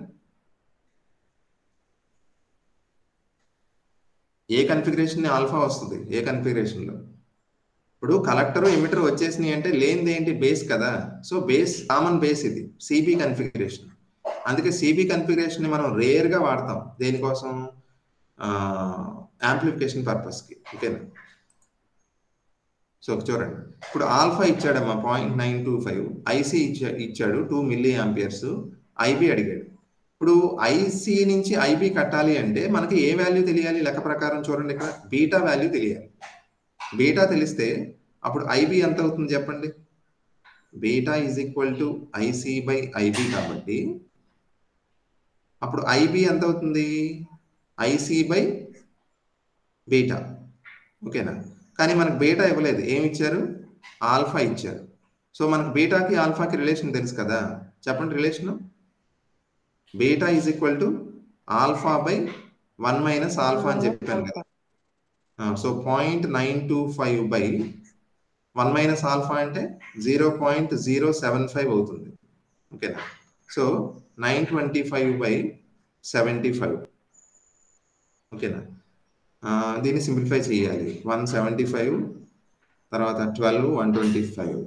ఏ కన్ఫిగరేషన్ ఆల్ఫా వస్తుంది? ఏ కన్ఫిగరేషన్లో? ఇప్పుడు కలెక్టర్ ఎమిటర్ వచ్చేసినాయి అంటే లేనిది ఏంటి? బేస్ కదా. సో బేస్ కామన్ బేస్ ఇది సిబి కన్ఫిగరేషన్. అందుకే సిబి కన్ఫిగరేషన్ ని మనం రేర్ గా వాడతాం. దేనికోసం? యాంప్లిఫికేషన్ పర్పస్కి. ఓకేనా? సో చూడండి, ఇప్పుడు ఆల్ఫా ఇచ్చాడమ్మా 0.925, ఐసి ఇచ్చాడు 2 మిల్లీ ఆంపియర్స్, ఐబి అడిగాడు. ఇప్పుడు ఐసి నుంచి ఐబి కట్టాలి అంటే మనకి ఏ వాల్యూ తెలియాలి? లెక్క ప్రకారం చూడండి, ఇక్కడ బీటా వాల్యూ తెలియాలి. బీటా తెలిస్తే అప్పుడు ఐబి ఎంత అవుతుంది చెప్పండి? Beta is equal to IC by IB కాబట్టి అప్పుడు ఐబి ఎంత అవుతుంది? IC by beta. ఓకేనా? కానీ మనకు బీటా ఇవ్వలేదు, ఏమి ఇచ్చారు? ఆల్ఫా ఇచ్చారు. సో మనకు బీటాకి ఆల్ఫాకి రిలేషన్ తెలుసు కదా, చెప్పండి relation. Beta is equal to alpha by 1 minus alpha అని చెప్పాను కదా. సో 0.925 బై 1 మైనస్ ఆల్ఫా అంటే 0.075 అవుతుంది. ఓకేనా? So 925 by 75. ఓకేనా? దీన్ని సింప్లిఫై చేయాలి. 175 తర్వాత 12, 125.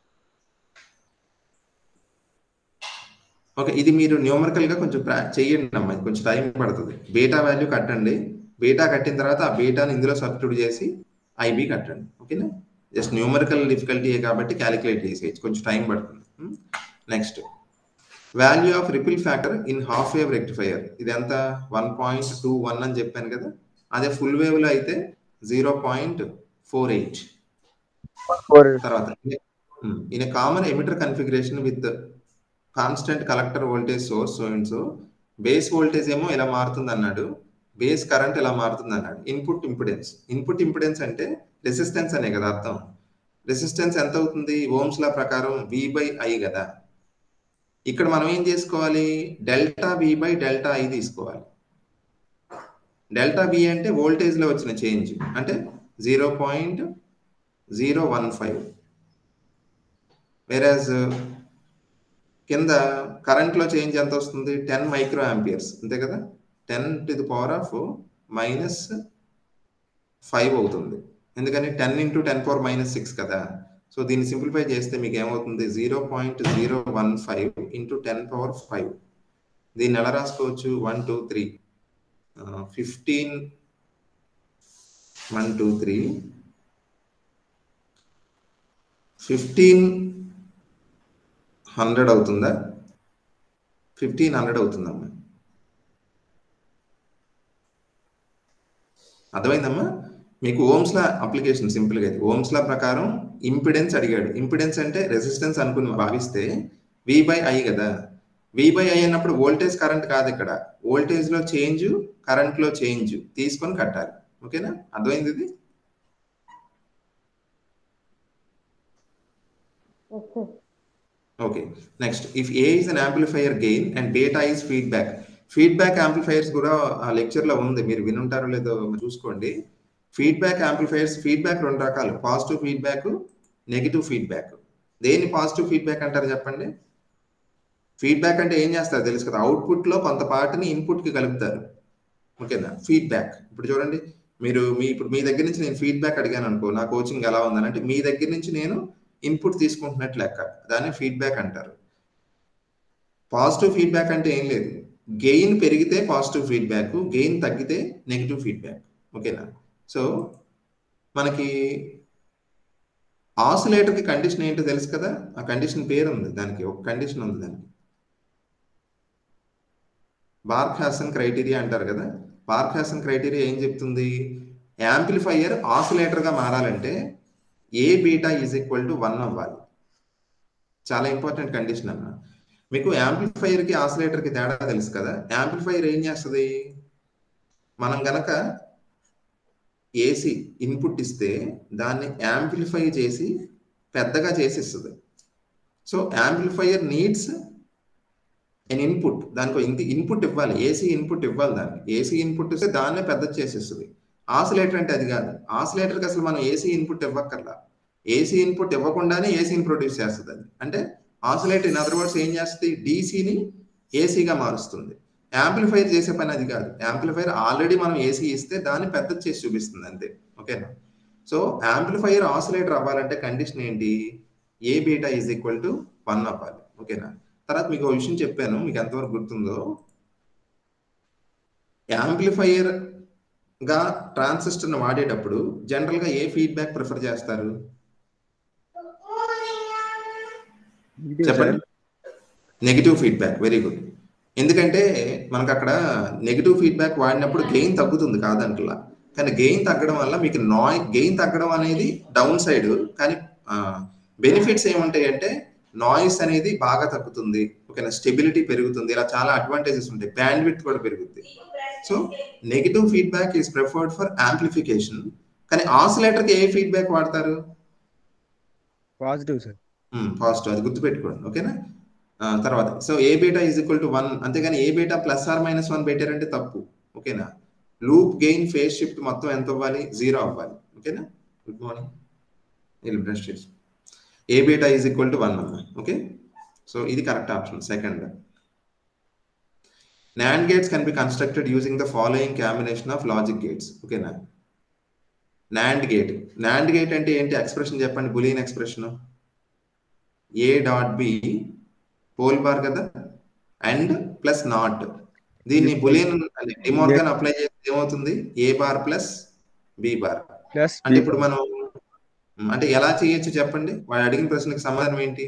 ఓకే, ఇది మీరు న్యూమరికల్గా కొంచెం చేయండి అమ్మాయి, కొంచెం టైం పడుతుంది. బీటా వాల్యూ కట్టండి, బీటా కట్టిన తర్వాత ఆ బీటాని ఇందులో సబ్స్టిట్యూట్ చేసి ఐబి కట్టండి. ఓకేనా? జస్ట్ న్యూమరికల్ డిఫికల్టీ కాబట్టి క్యాలిక్యులేట్ చేసేయచ్చు, కొంచెం టైం పడుతుంది. Next, value of ripple factor in half wave rectifier. ఇది ఎంత? 1.21 అని చెప్పాను కదా. అదే ఫుల్ వేవ్ లో అయితే 0.48. తర్వాత in a common emitter configuration with constant collector voltage source so and so, base voltage ఏమో ఇలా మారుతుంది అన్నాడు, బేస్ కరెంట్ ఇలా మారుతుంది అన్నాడు. ఇన్పుట్ ఇంపిడెన్స్, ఇన్పుట్ ఇంపిడెన్స్ అంటే రెసిస్టెన్స్ అనే కదా అర్థం. రెసిస్టెన్స్ ఎంత అవుతుంది? ఓమ్స్ లా ప్రకారం వి బై ఐ కదా. ఇక్కడ మనం ఏం చేసుకోవాలి? Delta V by delta I తీసుకోవాలి. డెల్టా వి అంటే వోల్టేజ్ లో వచ్చిన చేంజ్, అంటే 0.015. వేరాజ్ కింద కరెంట్ లో చేంజ్ ఎంత వస్తుంది? 10 మైక్రో ఆంపియర్స్, అంతే కదా. 10⁻⁻5 అవుతుంది. ఎందుకని 10 × 10⁻⁻6 కదా. సో దీన్ని సింప్లిఫై చేస్తే మీకు ఏమవుతుంది? 0.015 × 10⁻5. దీన్ని ఎలా రాసుకోవచ్చు? 1 2 3 15 1 2 3 1500 అవుతుందా? 1500 అవుతుందమ్మా. అర్థమైందమ్మా మీకు? ఓమ్స్ లా అప్లికేషన్ సింపుల్ గా. ఓమ్స్ లా ప్రకారం ఇంపిడెన్స్ అడిగాడు. ఇంపిడెన్స్ అంటే రెసిస్టెన్స్ అనుకుని భావిస్తే వి బై ఐ కదా. వి బై ఐ అన్నప్పుడు వోల్టేజ్ కరెంట్ కాదు, ఇక్కడ వోల్టేజ్ లో చేంజ్ కరెంట్ లో చేంజ్ తీసుకొని కట్టాలి. ఓకేనా? అర్థమైంది ఇది? Okay, next, if A is an amplifier gain and beta is feedback. Feedback amplifiers కూడా ఆ లెక్చర్ లో ఉంది, మీరు వినుంటారో లేదో చూసుకోండి. ఫీడ్బ్యాక్ యాంప్లిఫైయర్స్, ఫీడ్బ్యాక్ 2 రకాలు, పాజిటివ్ ఫీడ్బ్యాక్, నెగిటివ్ ఫీడ్బ్యాక్. దేని పాజిటివ్ ఫీడ్బ్యాక్ అంటారు చెప్పండి? ఫీడ్బ్యాక్ అంటే ఏం చేస్తారు తెలుసు కదా, అవుట్పుట్ లో కొంత పార్ట్ని ఇన్పుట్ కి కలుపుతారు. ఓకేనా? ఫీడ్బ్యాక్. ఇప్పుడు చూడండి, మీరు ఇప్పుడు మీ దగ్గర నుంచి నేను ఫీడ్బ్యాక్ అడిగాను అనుకో, నా కోచింగ్ ఎలా ఉందని, అంటే మీ దగ్గర నుంచి నేను ఇన్పుట్ తీసుకుంటున్నట్టు లెక్క, దాన్ని ఫీడ్బ్యాక్ అంటారు. పాజిటివ్ ఫీడ్బ్యాక్ అంటే ఏం లేదు, గెయిన్ పెరిగితే పాజిటివ్ ఫీడ్బ్యాక్, గెయిన్ తగ్గితే నెగిటివ్ ఫీడ్బ్యాక్. ఓకేనా? సో మనకి ఆసిలేటర్కి కండిషన్ ఏంటో తెలుసు కదా, ఆ కండిషన్ పేరు ఉంది, దానికి ఒక కండిషన్ ఉంది, దానికి బార్క్-హాసన్ క్రైటీరియా అంటారు కదా. బార్క్-హాసన్ క్రైటీరియా ఏం చెప్తుంది? యాంప్లిఫైయర్ ఆసిలేటర్ గా మారాలంటే A beta is equal to 1 అవ్వాలి. చాలా ఇంపార్టెంట్ కండిషన్ అన్న. మీకు యాంప్లిఫైయర్ కి ఆసిలేటర్ కి తేడా తెలుసు కదా. యాంప్లిఫైయర్ ఏం చేస్తుంది? మనం గనక ఏసీ ఇన్పుట్ ఇస్తే దాన్ని యాంప్లిఫై చేసి పెద్దగా చేసిస్తుంది. So amplifier needs and input దానికి ఇంత ఇన్పుట్ ఇవ్వాలి, ఏసీ ఇన్పుట్ ఇవ్వాలి. దానికి ఏసీ ఇన్పుట్ ఇస్తే దాన్నే పెద్ద చేసేస్తుంది. ఆసిలేటర్ అంటే అది కాదు. ఆసిలేటర్కి అసలు మనం ఏసీ ఇన్పుట్ ఇవ్వక్కర్లా. ఏసీ ఇన్పుట్ ఇవ్వకుండానే ఏసీని ప్రొడ్యూస్ చేస్తుంది అది. అంటే ఆసిలేటర్ ఇన్ అదర్ వర్డ్స్ ఏం చేస్తుంది, డీసీని ఏసీగా మారుస్తుంది. యాంప్లిఫైర్ చేసే పని అది కాదు. యాంప్లిఫైర్ ఆల్రెడీ మనం ఏసీ ఇస్తే దాన్ని పెద్ద చేసి చూపిస్తుంది అంతే. ఓకేనా? సో యాంప్లిఫైర్ ఆసిలేటర్ అవ్వాలంటే కండిషన్ ఏంటి, A beta is equal to 1 అవ్వాలి. ఓకేనా? తర్వాత మీకు ఒక విషయం చెప్పాను, మీకు ఎంతవరకు గుర్తుందో, యాంప్లిఫైర్ గా ట్రాన్సిస్టర్ని వాడేటప్పుడు జనరల్ గా ఏ ఫీడ్బ్యాక్ ప్రిఫర్ చేస్తారు చెప్పండి? Negative feedback. Very good. ఎందుకంటే మనకు అక్కడ నెగిటివ్ ఫీడ్బ్యాక్ వాడినప్పుడు గెయిన్ తగ్గుతుంది కాదంటలా, కానీ గెయిన్ తగ్గడం వల్ల మీకు గెయిన్ తగ్గడం అనేది డౌన్ సైడ్, కానీ బెనిఫిట్స్ ఏముంటాయి అంటే నాయిస్ అనేది బాగా తగ్గుతుంది. ఓకేనా? స్టెబిలిటీ పెరుగుతుంది. ఇలా చాలా అడ్వాంటేజెస్ ఉంటాయి. బ్యాండ్ విడ్త్ కూడా పెరుగుతుంది. So negative feedback is preferred for amplification. కానీ ఆసిలేటర్కి ఏ ఫీడ్బ్యాక్ వాడతారు? Positive sir. పాజిటివ్, అది గుర్తుపెట్టుకోండి. ఓకేనా? తర్వాత so A beta is equal to 1, అంతేగాని ఏ బీటా +or-1 పెట్టారంటే తప్పు. ఓకేనా? లూప్ గెయిన్ ఫేజ్ షిఫ్ట్ మొత్తం ఎంత అవ్వాలి, 0 అవ్వాలి. ఓకేనా? Good morning. బ్రష్ చేసి A beta is equal to 1 అమ్మా. ఓకే, సో ఇది correct option second. NAND gates can be constructed using the following combination of logic gates. ఓకేనా? NAND gate అంటే ఏంటి ఎక్స్ప్రెషన్ చెప్పండి, Boolean expression. A dot B whole bar కదా, and plus not. దీన్ని Boolean De Morgan apply చేస్తే ఏమవుతుంది, A bar plus B bar. అంటే ఇప్పుడు మనం అంటే ఎలా చేయొచ్చు చెప్పండి, వాడు అడిగిన ప్రశ్నకి సమాధానం ఏంటి?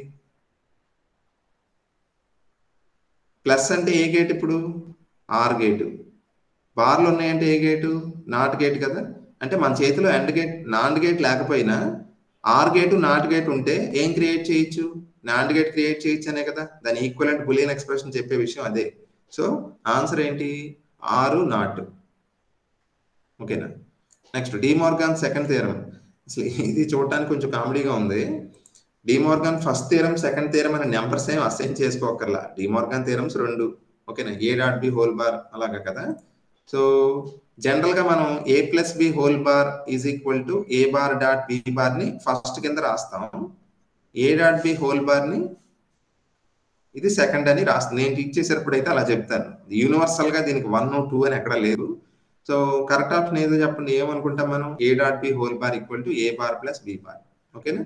ప్లస్ అంటే ఏ గేట్, ఇప్పుడు ఆర్ గేటు. బార్లు ఉన్నాయంటే ఏ గేటు, నాట్ గేట్ కదా. అంటే మన చేతిలో అండ్ గేట్ నాట్ గేట్ లేకపోయినా ఆర్ గేటు నాట్ గేట్ ఉంటే ఏం క్రియేట్ చేయొచ్చు, నాట్ గేట్ క్రియేట్ చేయొచ్చు అనే కదా. దాని ఈక్వలెంట్ బులియన్ ఎక్స్ప్రెషన్ చెప్పే విషయం అదే. సో ఆన్సర్ ఏంటి, ఆరు నాట్. ఓకేనా? Next De Morgan second theorem. అసలు ఇది చూడటానికి కొంచెం కామెడీగా ఉంది. De Morgan first theorem second theorem అనే నెంబర్స్ ఏం అసైన్ చేసుకోకర్లా. De Morgan theorems 2. ఓకేనా? A dot B whole bar అలాగా కదా. సో జనరల్ గా మనం A plus B whole bar is equal to A bar dot B bar ని ఫస్ట్ కింద రాస్తాం, A dot B whole bar ని ఇది సెకండ్ అని రాస్తాం. నేను టీచ్ చేసేటప్పుడు అయితే అలా చెప్తాను. యూనివర్సల్ గా దీనికి 1, 2 అని ఎక్కడ లేదు. సో కరెక్ట్ ఆప్షన్ ఏదో చెప్పండి, ఏమనుకుంటాం మనం, A dot B whole bar equal to A bar plus B bar. ఓకేనా?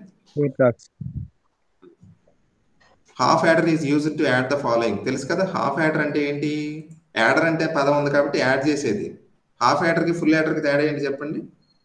Half adder is used to add the following. తెలుసు కదా హాఫ్ యాడర్ అంటే ఏంటి, యాడర్ అంటే పదం ఉంది కాబట్టి యాడ్ చేసేది. హాఫ్ యాడర్ కి ఫుల్ యాడర్ కి తేడా ఏంటి చెప్పండి?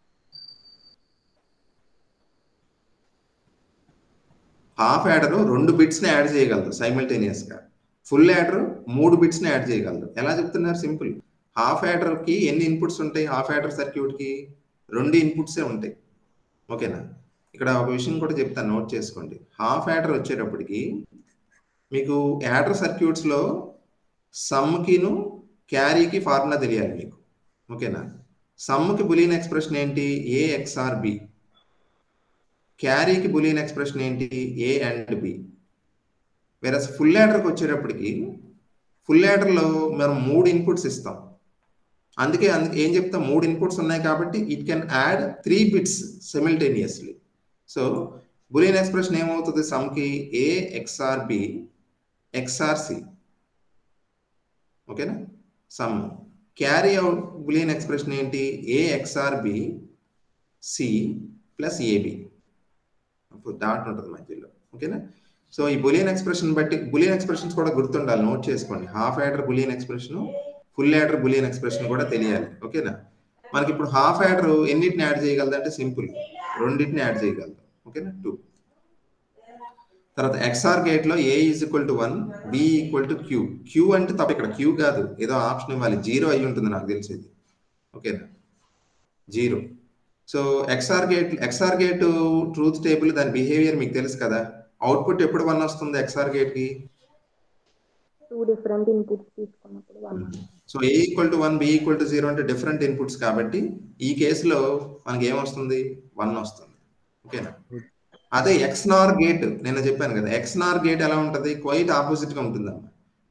హాఫ్ యాడర్ 2 బిట్స్ ని యాడ్ చేయగలదు సైమల్టేనియస్ గా. ఫుల్ యాడర్ 3 బిట్స్ ని యాడ్ చేయగలదు. ఎలా చెప్తున్నారు, సింపుల్. హాఫ్ యాడర్ కి ఎన్ని ఇన్పుట్స్ ఉంటాయి, హాఫ్ యాడర్ సర్క్యూట్ కి 2 ఇన్పుట్సే ఉంటాయి. ఓకేనా? ఇక్కడ ఒక విషయం కూడా చెప్తాను, నోట్ చేసుకోండి. హాఫ్ యాడర్ వచ్చేటప్పటికి మీకు యాడర్ సర్క్యూట్స్ లో సమ్కిను క్యారీకి ఫార్ములా తెలియాలి మీకు. ఓకేనా? సమ్కి బులియన్ ఎక్స్ప్రెషన్ ఏంటి, ఏ ఎక్స్ఆర్ బి. క్యారీకి బులియన్ ఎక్స్ప్రెషన్ ఏంటి, ఏ అండ్ బి. వేరే ఫుల్ యాడర్కి వచ్చేటప్పటికి ఫుల్ యాడర్లో మనం 3 ఇన్పుట్స్ ఇస్తాం. అందుకే ఏం చెప్తాం, 3 ఇన్పుట్స్ ఉన్నాయి కాబట్టి it can add 3 bits simultaneously. So Boolean expression ఏమవుతుంది, సమ్కి A XOR B XOR C. ఓకేనా? Sum carry out Boolean expression ఏంటి, A XOR B C plus AB. అప్పుడు డాట్ ఉంటుంది మధ్యలో. ఓకేనా? సో ఈ బులియన్ ఎక్స్ప్రెషన్ బట్టి బులియన్ ఎక్స్ప్రెషన్స్ కూడా గుర్తుండాలి, నోట్ చేసుకోండి. Half adder Boolean expression, full adder Boolean expression కూడా తెలియాలి. ఓకేనా? మనకి ఇప్పుడు హాఫ్ యాడర్ ఎన్నిటిని యాడ్ చేయగలదు అంటే సింపుల్, 2ని యాడ్ చేయగలదు. ఓకేనా? 2. తర్వాత ఎక్స్ఆర్ గేట్ లో A is equal to 1, B equal to Q. Q అంటే తప్ప, ఇక్కడ క్యూ కాదు, ఏదో ఆప్షన్ ఇవ్వాలి. 0 అయి ఉంటుంది నాకు తెలిసేది. ఓకేనా? 0. So XOR gate truth table, దాని బిహేవియర్ మీకు తెలుసు కదా. అవుట్పుట్ ఎప్పుడు 1 వస్తుంది ఎక్స్ఆర్ గేట్ కి, 2 డిఫరెంట్ ఇన్పుట్స్ తీసుకున్నప్పుడు 1. So A equal to 1, B equal to 0 అంటే డిఫరెంట్ ఇన్పుట్స్ కాబట్టి ఈ కేసులో మనకి ఏమొస్తుంది, 1 వస్తుంది. ఓకేనా? అదే ఎక్స్నార్ గేట్ నేను చెప్పాను కదా, ఎక్స్నార్ గేట్ ఎలా ఉంటుంది, క్వైట్ ఆపోజిట్ గా ఉంటుందమ్మా.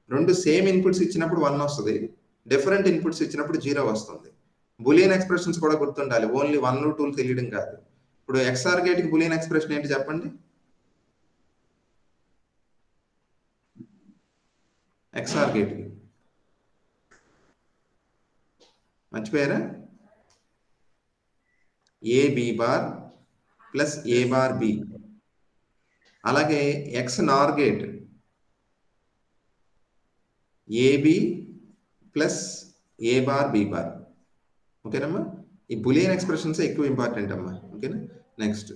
రెండు సేమ్ ఇన్పుట్స్ ఇచ్చినప్పుడు 1 వస్తుంది, డిఫరెంట్ ఇన్పుట్స్ ఇచ్చినప్పుడు 0 వస్తుంది. బులియన్ ఎక్స్ప్రెషన్స్ కూడా గుర్తుండాలి, ఓన్లీ 1 2 తెలియడం కాదు. ఇప్పుడు XOR గేట్కి బులియన్ ఎక్స్ప్రెషన్ ఏంటి చెప్పండి? XOR గేట్కి మర్చిపోయారా? AB bar plus A bar B. అలాగే XNOR gate AB plus A bar B bar. ఓకేనమ్మా? ఈ బులియన్ ఎక్స్ప్రెషన్స్ ఎక్కువ ఇంపార్టెంట్ అమ్మా. ఓకేనా? నెక్స్ట్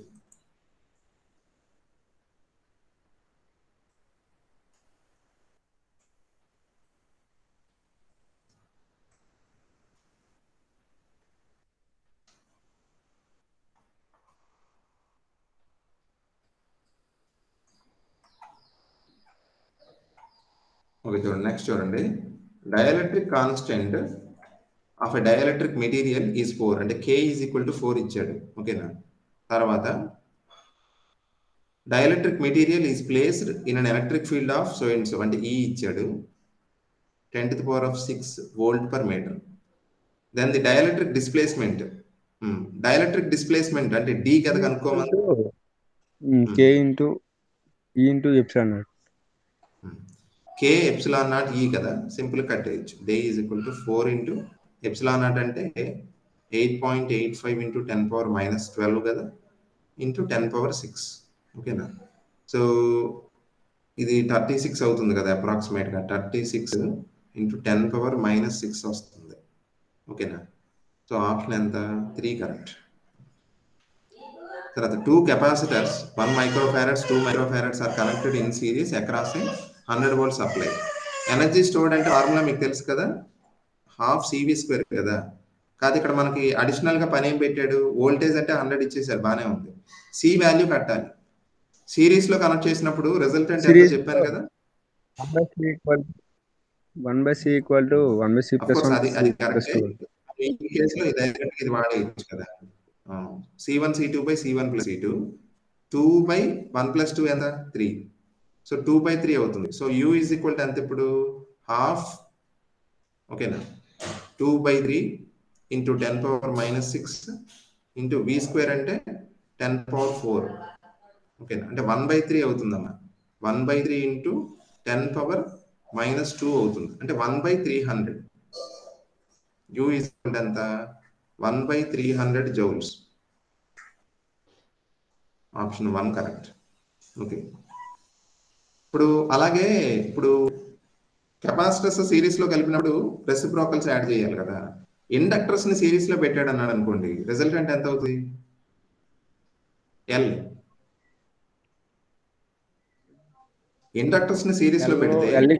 ఓకే చూడండి, నెక్స్ట్ చూడండి. Dielectric constant of a dielectric material is 4, అంటే K ఈజ్ ఈక్వల్ టు 4 ఇచ్చాడు. ఓకేనా? తర్వాత dielectric material is placed in an electric field of so and so, అంటే E ఇచ్చాడు 10⁶ volt per metre. Then the dielectric displacement, dielectric displacement అంటే D కదా కనుక్కోమని, K into E into epsilon naught. K epsilon naught E కదా, simple కట్టేయచ్చు. D is equal to 4 into epsilon naught అంటే 8.85 into 10⁻⁻12 కదా, into 10⁻6. ఓకేనా? So ఇది 36 అవుతుంది కదా అప్రాక్సిమేట్గా, 36 ఇంటూ 10⁻⁻6 వస్తుంది. ఓకేనా? సో ఆప్షన్ ఎంత? 3 కరెక్ట్. తర్వాత 2 capacitors 1 microfarads 2 microfarads are connected in series across a 100 volt supply. Energy stored అంటే ఫార్ములా మీకు తెలుసు కదా, ½ CV² కదా. కాదు ఇక్కడ మనకి అడిషనల్ గా పని ఏం పెట్టాడు, వోల్టేజ్ అంటే 100 ఇచ్చేసారు, బానే ఉంది. సి వాల్యూ కట్టాలి. సిరీస్ లో కనెక్ట్ చేసినప్పుడు రిజల్టెంట్ ఎంత చెప్పాను కదా, 1/C equal to 1/C plus 1 అది కరెక్టే. ఈ కేసులో ఇది వాడేయచ్చు కదా. C1 C2 by C1 plus C2, 2/1 + 2 ఎంత? 3. సో 2/3 అవుతుంది. So U is equal to ఎంత ఇప్పుడు? ½ ఓకేనా, 2/3 ఇంటూ 10⁻⁻6 ఇంటూ V² అంటే 10⁴. ఓకేనా, అంటే 1/3 అవుతుందమ్మా. 1/3 ఇంటూ 10⁻⁻2 అవుతుంది, అంటే 1/300. U ఈజ్ ఈక్వల్ టు ఎంత? 1/300 జౌల్స్. Option 1 correct. ఓకే, ఇప్పుడు అలాగే ఇప్పుడు కెపాసిటర్స్ సిరీస్ లో కలిపినప్పుడు రెసిప్రోకల్స్ యాడ్ చేయాలి కదా. ఇండక్టర్స్ ని సిరీస్ లో పెట్టాడు అన్నాడు అనుకోండి, రిజల్టెంట్ ఎంత అవుతుంది? L. ఇండక్టర్స్ ని సిరీస్ లో పెడితే L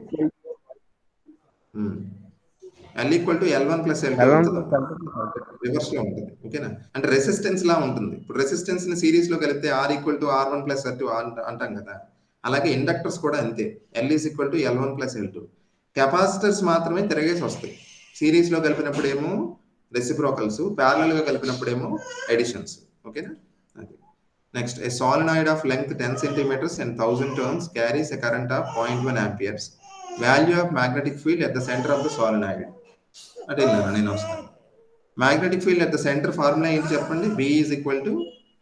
equal to L1 + L2 reverse లో ఉంటుంది. ఓకేనా, అంటే రెసిస్టెన్స్ లా ఉంటుంది. ఇప్పుడు రెసిస్టెన్స్ ని సిరీస్ లో కలిపితే R equal to R1 + R2 అంటాం కదా. అలాగే ఇండక్టర్స్ కూడా అంతే, L is equal to L1 + L2. Capacitors మాత్రమే తిరగేసి వస్తాయి. సిరీస్ లో కలిపినప్పుడు ఏమో రెసిప్రోకల్స్, ప్యారలల్ గా కలిపినప్పుడు ఏమో ఎడిషన్స్. ఓకేనా? Next, a solenoid of length 10 centimeters and 1000 turns carries a current of 0.1 amperes. Value of magnetic field at the center of the solenoid. అంటే నేను వస్తాను. Magnetic field at the centre formula ఏంటి చెప్పండి? B is equal to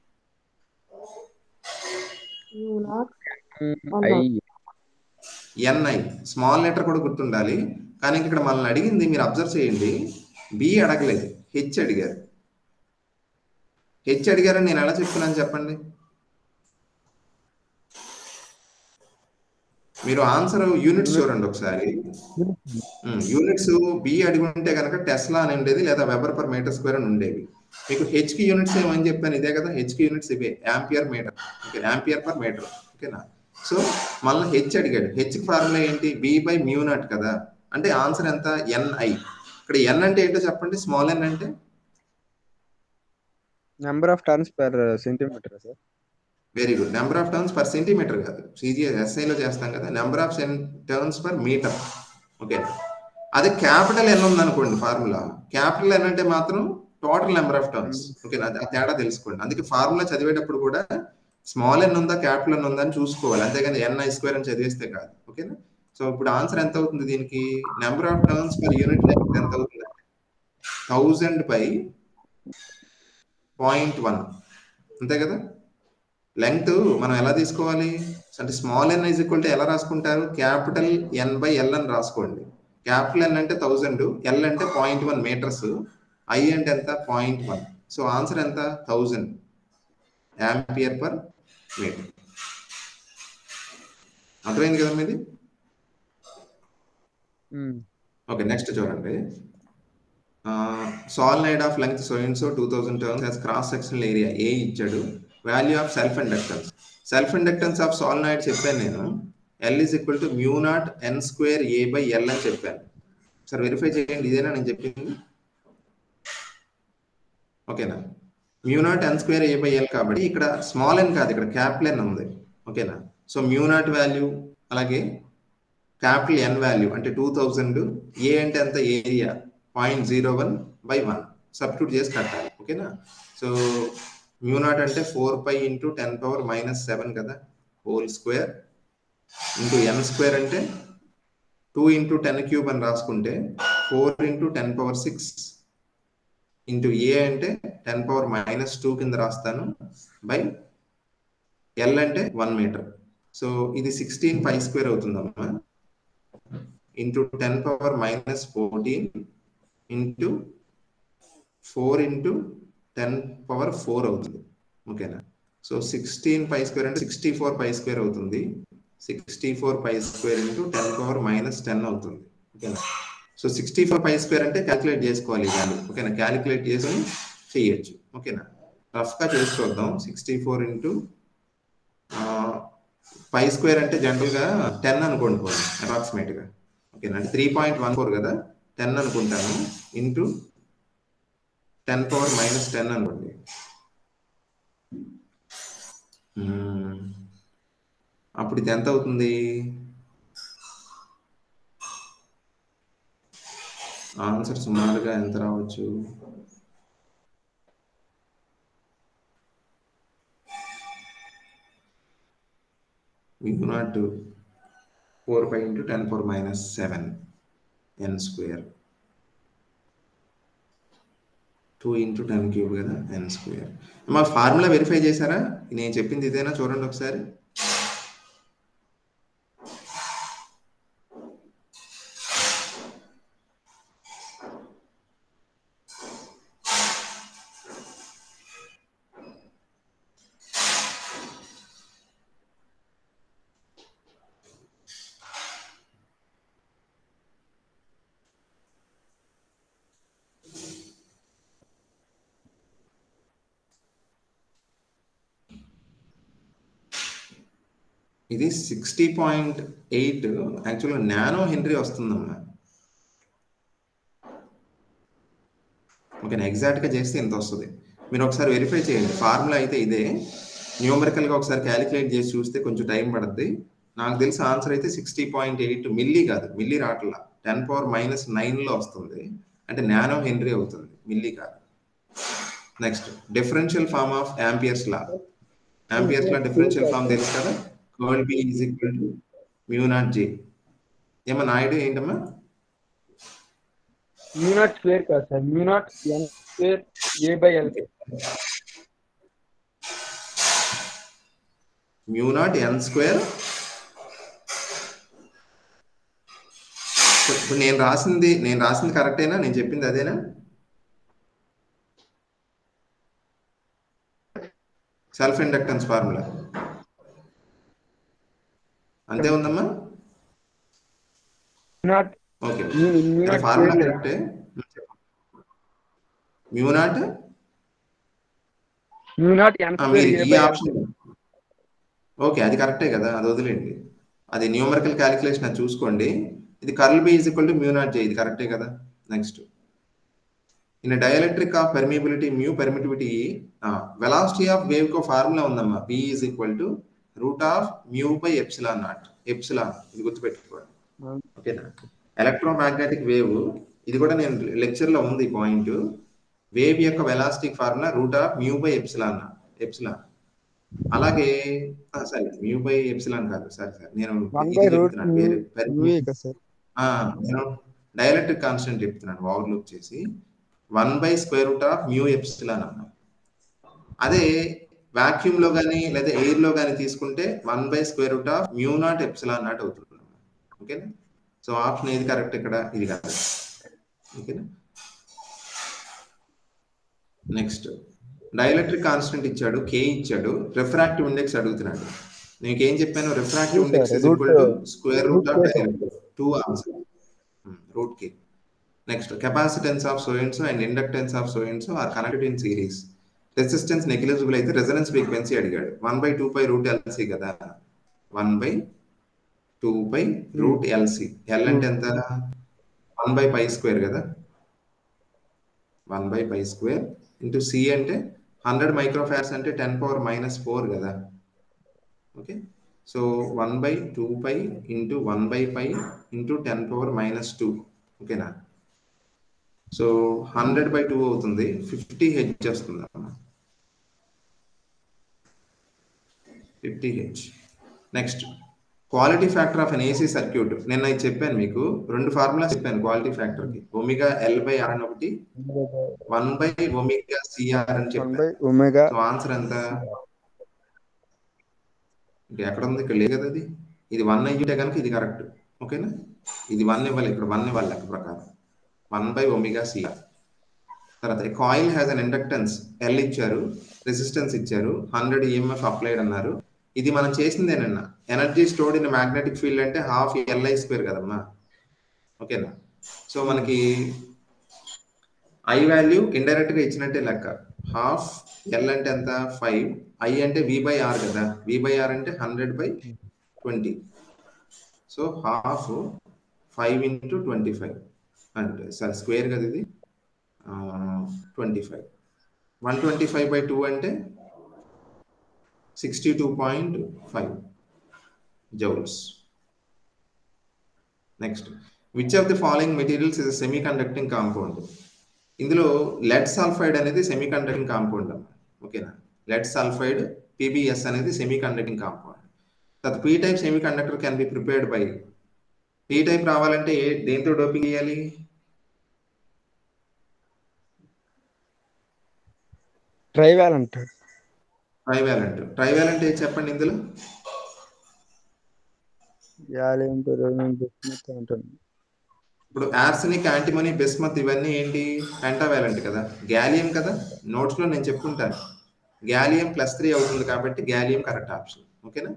NI. Small letter కూడా గుర్తుండాలి. కానీ ఇక్కడ మనల్ని అడిగింది, మీరు అబ్జర్వ్ చేయండి, B అడగలేదు, H అడిగారు. H అడిగారని నేను ఎలా చెప్తున్నాను చెప్పండి? మీరు ఆన్సర్ యూనిట్స్ చూడండి ఒకసారి. యూనిట్స్ B అడిగి ఉంటే కనుక టెస్లా అని ఉండేది, లేదా వెబర్ పర్ మీటర్ స్క్వేర్ అని ఉండేవి. మీకు H కి యూనిట్స్ ఏమని చెప్పాను, ఇదే కదా. H కి యూనిట్స్ ఇవే, ampere metre. Okay, ampere per metre. ఓకేనా? సో మళ్ళీ H అడిగాడు. H కి ఫార్ములా ఏంటి? B/μ0 కదా. అంటే ఆన్సర్ ఎంత? NI. ఇక్కడ N అంటే ఏంటో చెప్పండి. స్మాల్ n అంటే number of turns per centimetre sir. Very good. Number of turns per centimetre కాదు, SI లో చేస్తాం కదా. Number of turns per metre. Okay, అదే క్యాపిటల్ N ఉందనుకోండి ఫార్ములా, క్యాపిటల్ N అంటే మాత్రం total number of turns. Okay, ఆ తేడా తెలుసుకోండి. అందుకే ఫార్ములా చదివేటప్పుడు కూడా స్మాల్ n ఉందా క్యాపిటల్ N ఉందా అని చూసుకోవాలి, అంతేగాని NI² అని చదివేస్తే కాదు. ఓకేనా? సో ఇప్పుడు ఆన్సర్ ఎంత అవుతుంది దీనికి? Number of turns per unit length ఎంత అవుతుంది? 1000 by 0.1 అంతే కదా. లెంగ్త్ మనం ఎలా తీసుకోవాలి అంటే small n is equal to ఎలా రాసుకుంటారు? క్యాపిటల్ n బై ఎల్ అని రాసుకోండి. క్యాపిటల్ n అంటే 1000, ఎల్ అంటే 0.1 మీటర్స్, ఐ అంటే ఎంత? 0.1. సో ఆన్సర్ ఎంత? 1000 యాంపియర్ పర్ మీటర్. అర్థమైంది కదా మీది? ఓకే, నెక్స్ట్ చూడండి. solenoid of length so and so 2000 turns has cross sectional area A ఇచ్చాడు. Value of self inductance. Self inductance of solenoid చెప్పాను నేను. L is equal to mu naught n square A by L అని చెప్పాను. Sir verify చేయండి, ఇదేనా నేను చెప్పింది? ఓకేనా? mu naught n square A by L కాబట్టి ఇక్కడ స్మాల్ n కాదు, ఇక్కడ క్యాపిటల్ n ఉంది. ఓకేనా? సో mu naught వాల్యూ అలాగే క్యాపిటల్ n వాల్యూ అంటే 2000, A అంటే ఎంత? ఏరియా 0.01 by 1 సబ్స్టిట్యూట్ చేసి కట్టాలి. ఓకేనా? సో mu naught అంటే 4 pi into 10 power minus 7 కదా, whole square into n square అంటే 2 into 10 క్యూబ్ అని రాసుకుంటే 4 into 10 power 6 ఇంటూ A అంటే 10 power minus 2 కింద రాస్తాను బై L అంటే 1 మీటర్. సో ఇది 16 pi స్క్వేర్ అవుతుందమ్మా, into 10 power minus 14 into 4 into 10 power 4 అవుతుంది. ఓకేనా? సో 16 pi స్క్వేర్ అంటే 64 pi స్క్వేర్ అవుతుంది. 64 pi square into 10 power minus 10 అవుతుంది. ఓకేనా? సో 64 pi స్క్వేర్ అంటే క్యాలిక్యులేట్ చేసుకోవాలి ఈ వాల్యూ. ఓకేనా? క్యాలిక్యులేట్ చేసుకొని చేయొచ్చు. ఓకేనా? రఫ్గా చేసి చూద్దాం. 64 ఇంటూ పై స్క్వేర్ అంటే జనరల్గా 10 అనుకోండి అప్రాక్సిమేట్గా. ఓకేనా? అంటే 3.14 కదా, 10 అనుకుంటాను ఇంటూ 10 power minus 10 అనుకోండి. అప్పుడు ఇది ఎంత అవుతుంది? ఆన్సర్ సుమారుగా ఎంత రావచ్చు? mu naught 4 pi into 10 power minus 7 n square 2 into 10 cube కదా, n square. మా ఫార్ములా వెరిఫై చేశారా? నేను చెప్పింది ఇదేనా? చూడండి ఒకసారి. ఇది 60.8 యాక్చువల్గా నానో హెన్రీ వస్తుందమ్మా. ఓకేనా? ఎగ్జాక్ట్గా చేస్తే ఇంత వస్తుంది. మీరు ఒకసారి వెరిఫై చేయండి. ఫార్ములా అయితే ఇదే, న్యూమరికల్గా ఒకసారి క్యాలిక్యులేట్ చేసి చూస్తే కొంచెం టైం పడుతుంది. నాకు తెలిసి ఆన్సర్ అయితే 60.8 మిల్లీ కాదు, మిల్లీ రావట్లా, 10 power minus 9లో వస్తుంది. అంటే నానో హెన్రీ అవుతుంది, మిల్లీ కాదు. Next differential form of ampere's law. Ampere's law differential form తెలుసు కదా, curl B is equal to mu naught J. ఏమన్నా ఐడియా ఏంటమ్మా? mu naught స్క్వేర్ కాదు sir, mu naught n square A by L. mu naught n square. ఇప్పుడు నేను రాసింది కరెక్టేనా? నేను చెప్పింది అదేనా? సెల్ఫ్ ఇండక్టెన్స్ ఫార్ములా అంతే ఉందమ్మా. ఓకే, ఫార్ములా కరెక్టే. mu naught ఈ ఆప్షన్ ఓకే, అది కరెక్టే కదా, అది వదిలేండి. అది న్యూమరికల్ క్యాలిక్యులేషన్ అది చూసుకోండి. ఇది curl B is equal to mu naught J, ఇది కరెక్టే కదా. Next in dielectric of permeability mu permittivity velocity of wave కో ఫార్ములా ఉందమ్మా. B is equal to root of mu by epsilon naught. Epsilon ఇది గుర్తుపెట్టుకోండి. ఓకేనా? ఎలక్ట్రోమాగ్నెటిక్ వేవ్ ఇది కూడా నేను లెక్చర్లో ఉంది పాయింట్. వేవ్ యొక్క velocity formula root of mu by epsilon naught. Epsilon అలాగే సరే మ్యూ బై ఎప్సిలాన్ కాదు, సరే సార్ నేను 1 ఇది బై రూట్ చెప్తున్నాను వేరే మ్యూఏ కదా సార్. నేను డైఎలక్ట్రిక్ కాన్స్టెంట్ చెప్తున్నాను ఓవర్లుక్ చేసి 1/√ఆఫ్ మ్యూ ఎప్సిలాన్ అన్నా. అదే వాక్యూమ్ లో కానీ లేదా ఎయిర్ లో కానీ తీసుకుంటే 1/√ఆఫ్ మ్యూ నాట్ ఎప్సిలాన్ నాట్ అవుతుంది. ఓకేనా? సో ఆప్షన్ ఏది కరెక్ట్ ఇక్కడ? ఇది కరెక్ట్. ఓకేనా? నెక్స్ట్ డైఎలక్ట్రిక్ కాన్స్టెంట్ ఇచ్చాడు, కే ఇచ్చాడు, రిఫ్రాక్టివ్ ఇండెక్స్ అడుగుతున్నాడు. నేను ఏం చెప్పాను? Refractive index is equal to square root of dielectric, 2 answer root కే. Next capacitance of so and so and inductance of so and so are connected in series. Resistance negligible అయితే resonance frequency అడిగాడు. 1/2π√LC కదా, 1/2π√LC. L అంటే ఎంత? 1/π² కదా, 1/π² into C అంటే 100 మైక్రోఫారడ్స్ అంటే 10⁻⁻⁴ కదా. Okay, so 1/2π into 1/π into 10⁻⁻². ఓకేనా? సో 100/2 అవుతుంది, 50 హెచ్ వస్తుంది అమ్మా, 50 H. Next quality factor of an AC circuit. నేను ఇది చెప్పాను మీకు, 2 ఫార్ములాస్ చెప్పాను క్వాలిటీ ఫ్యాక్టర్కి. ω/L/R అని ఒకటి, 1/ω/CR అని చెప్పాను. సో ఆన్సర్ ఎంత? ఎక్కడ ఉంది? ఇక్కడ లేదు కదా. ఇది 1 అయ్యుంటే కనుక ఇది కరెక్ట్. ఓకేనా? ఇది 1 ఇవ్వాలి, ఇక్కడ 1 ఇవ్వాలి లెక్క ప్రకారం. 1/ω/CR. తర్వాత coil has an inductance L ఇచ్చారు, రెసిస్టెన్స్ ఇచ్చారు, 100 EMF అప్లైడ్ అన్నారు. ఇది మనం చేసిందేనన్నా. Energy stored in magnetic field అంటే 12 Li² కదమ్మా. ఓకేనా? సో మనకి I వాల్యూ ఇండైరెక్ట్ గా ఇచ్చినట్టే లెక్క. 12 L అంటే ఎంత? 5. I అంటే V/R కదా, V/R అంటే 100/20. సో 12 5 ఇంటూ 25 అంటే సార్ స్క్వేర్ కదా ఇది, 25. 125/2 అంటే 62.5 joules. Next which of the following materials is semiconducting compound. ఇందులో లెడ్ సల్ఫైడ్ అనేది సెమీ కండక్టింగ్ కాంపౌండ్ అన్నమాట. ఓకేనా? లెడ్ సల్ఫైడ్ PbS అనేది సెమీ కండక్టింగ్ కాంపౌండ్. తర్వాత P type semi conductor can be prepared by. P type రావాలంటే దేంతో doping చేయాలి? Trivalent. Trivalent ఏది చెప్పండి ఇందులో? ఇప్పుడు ఆర్సెనిక్, యాంటిమనీ, బిస్మత్ ఇవన్నీ ఏంటి? పెంటావాలెంట్ కదా, గ్యాలియం కదా. నోట్స్ లో నేను చెప్పుకుంటాను, గ్యాలియం +3 అవుతుంది కాబట్టి గ్యాలియం కరెక్ట్ ఆప్షన్. ఓకేనా?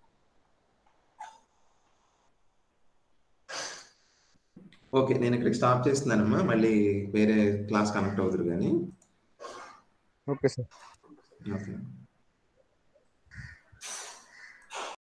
ఓకే, నేను ఇక్కడికి స్టాప్ చేస్తున్నానమ్మా, మళ్ళీ వేరే క్లాస్ కనెక్ట్ అవుతారు కానీ. Okay sir. ఓకే.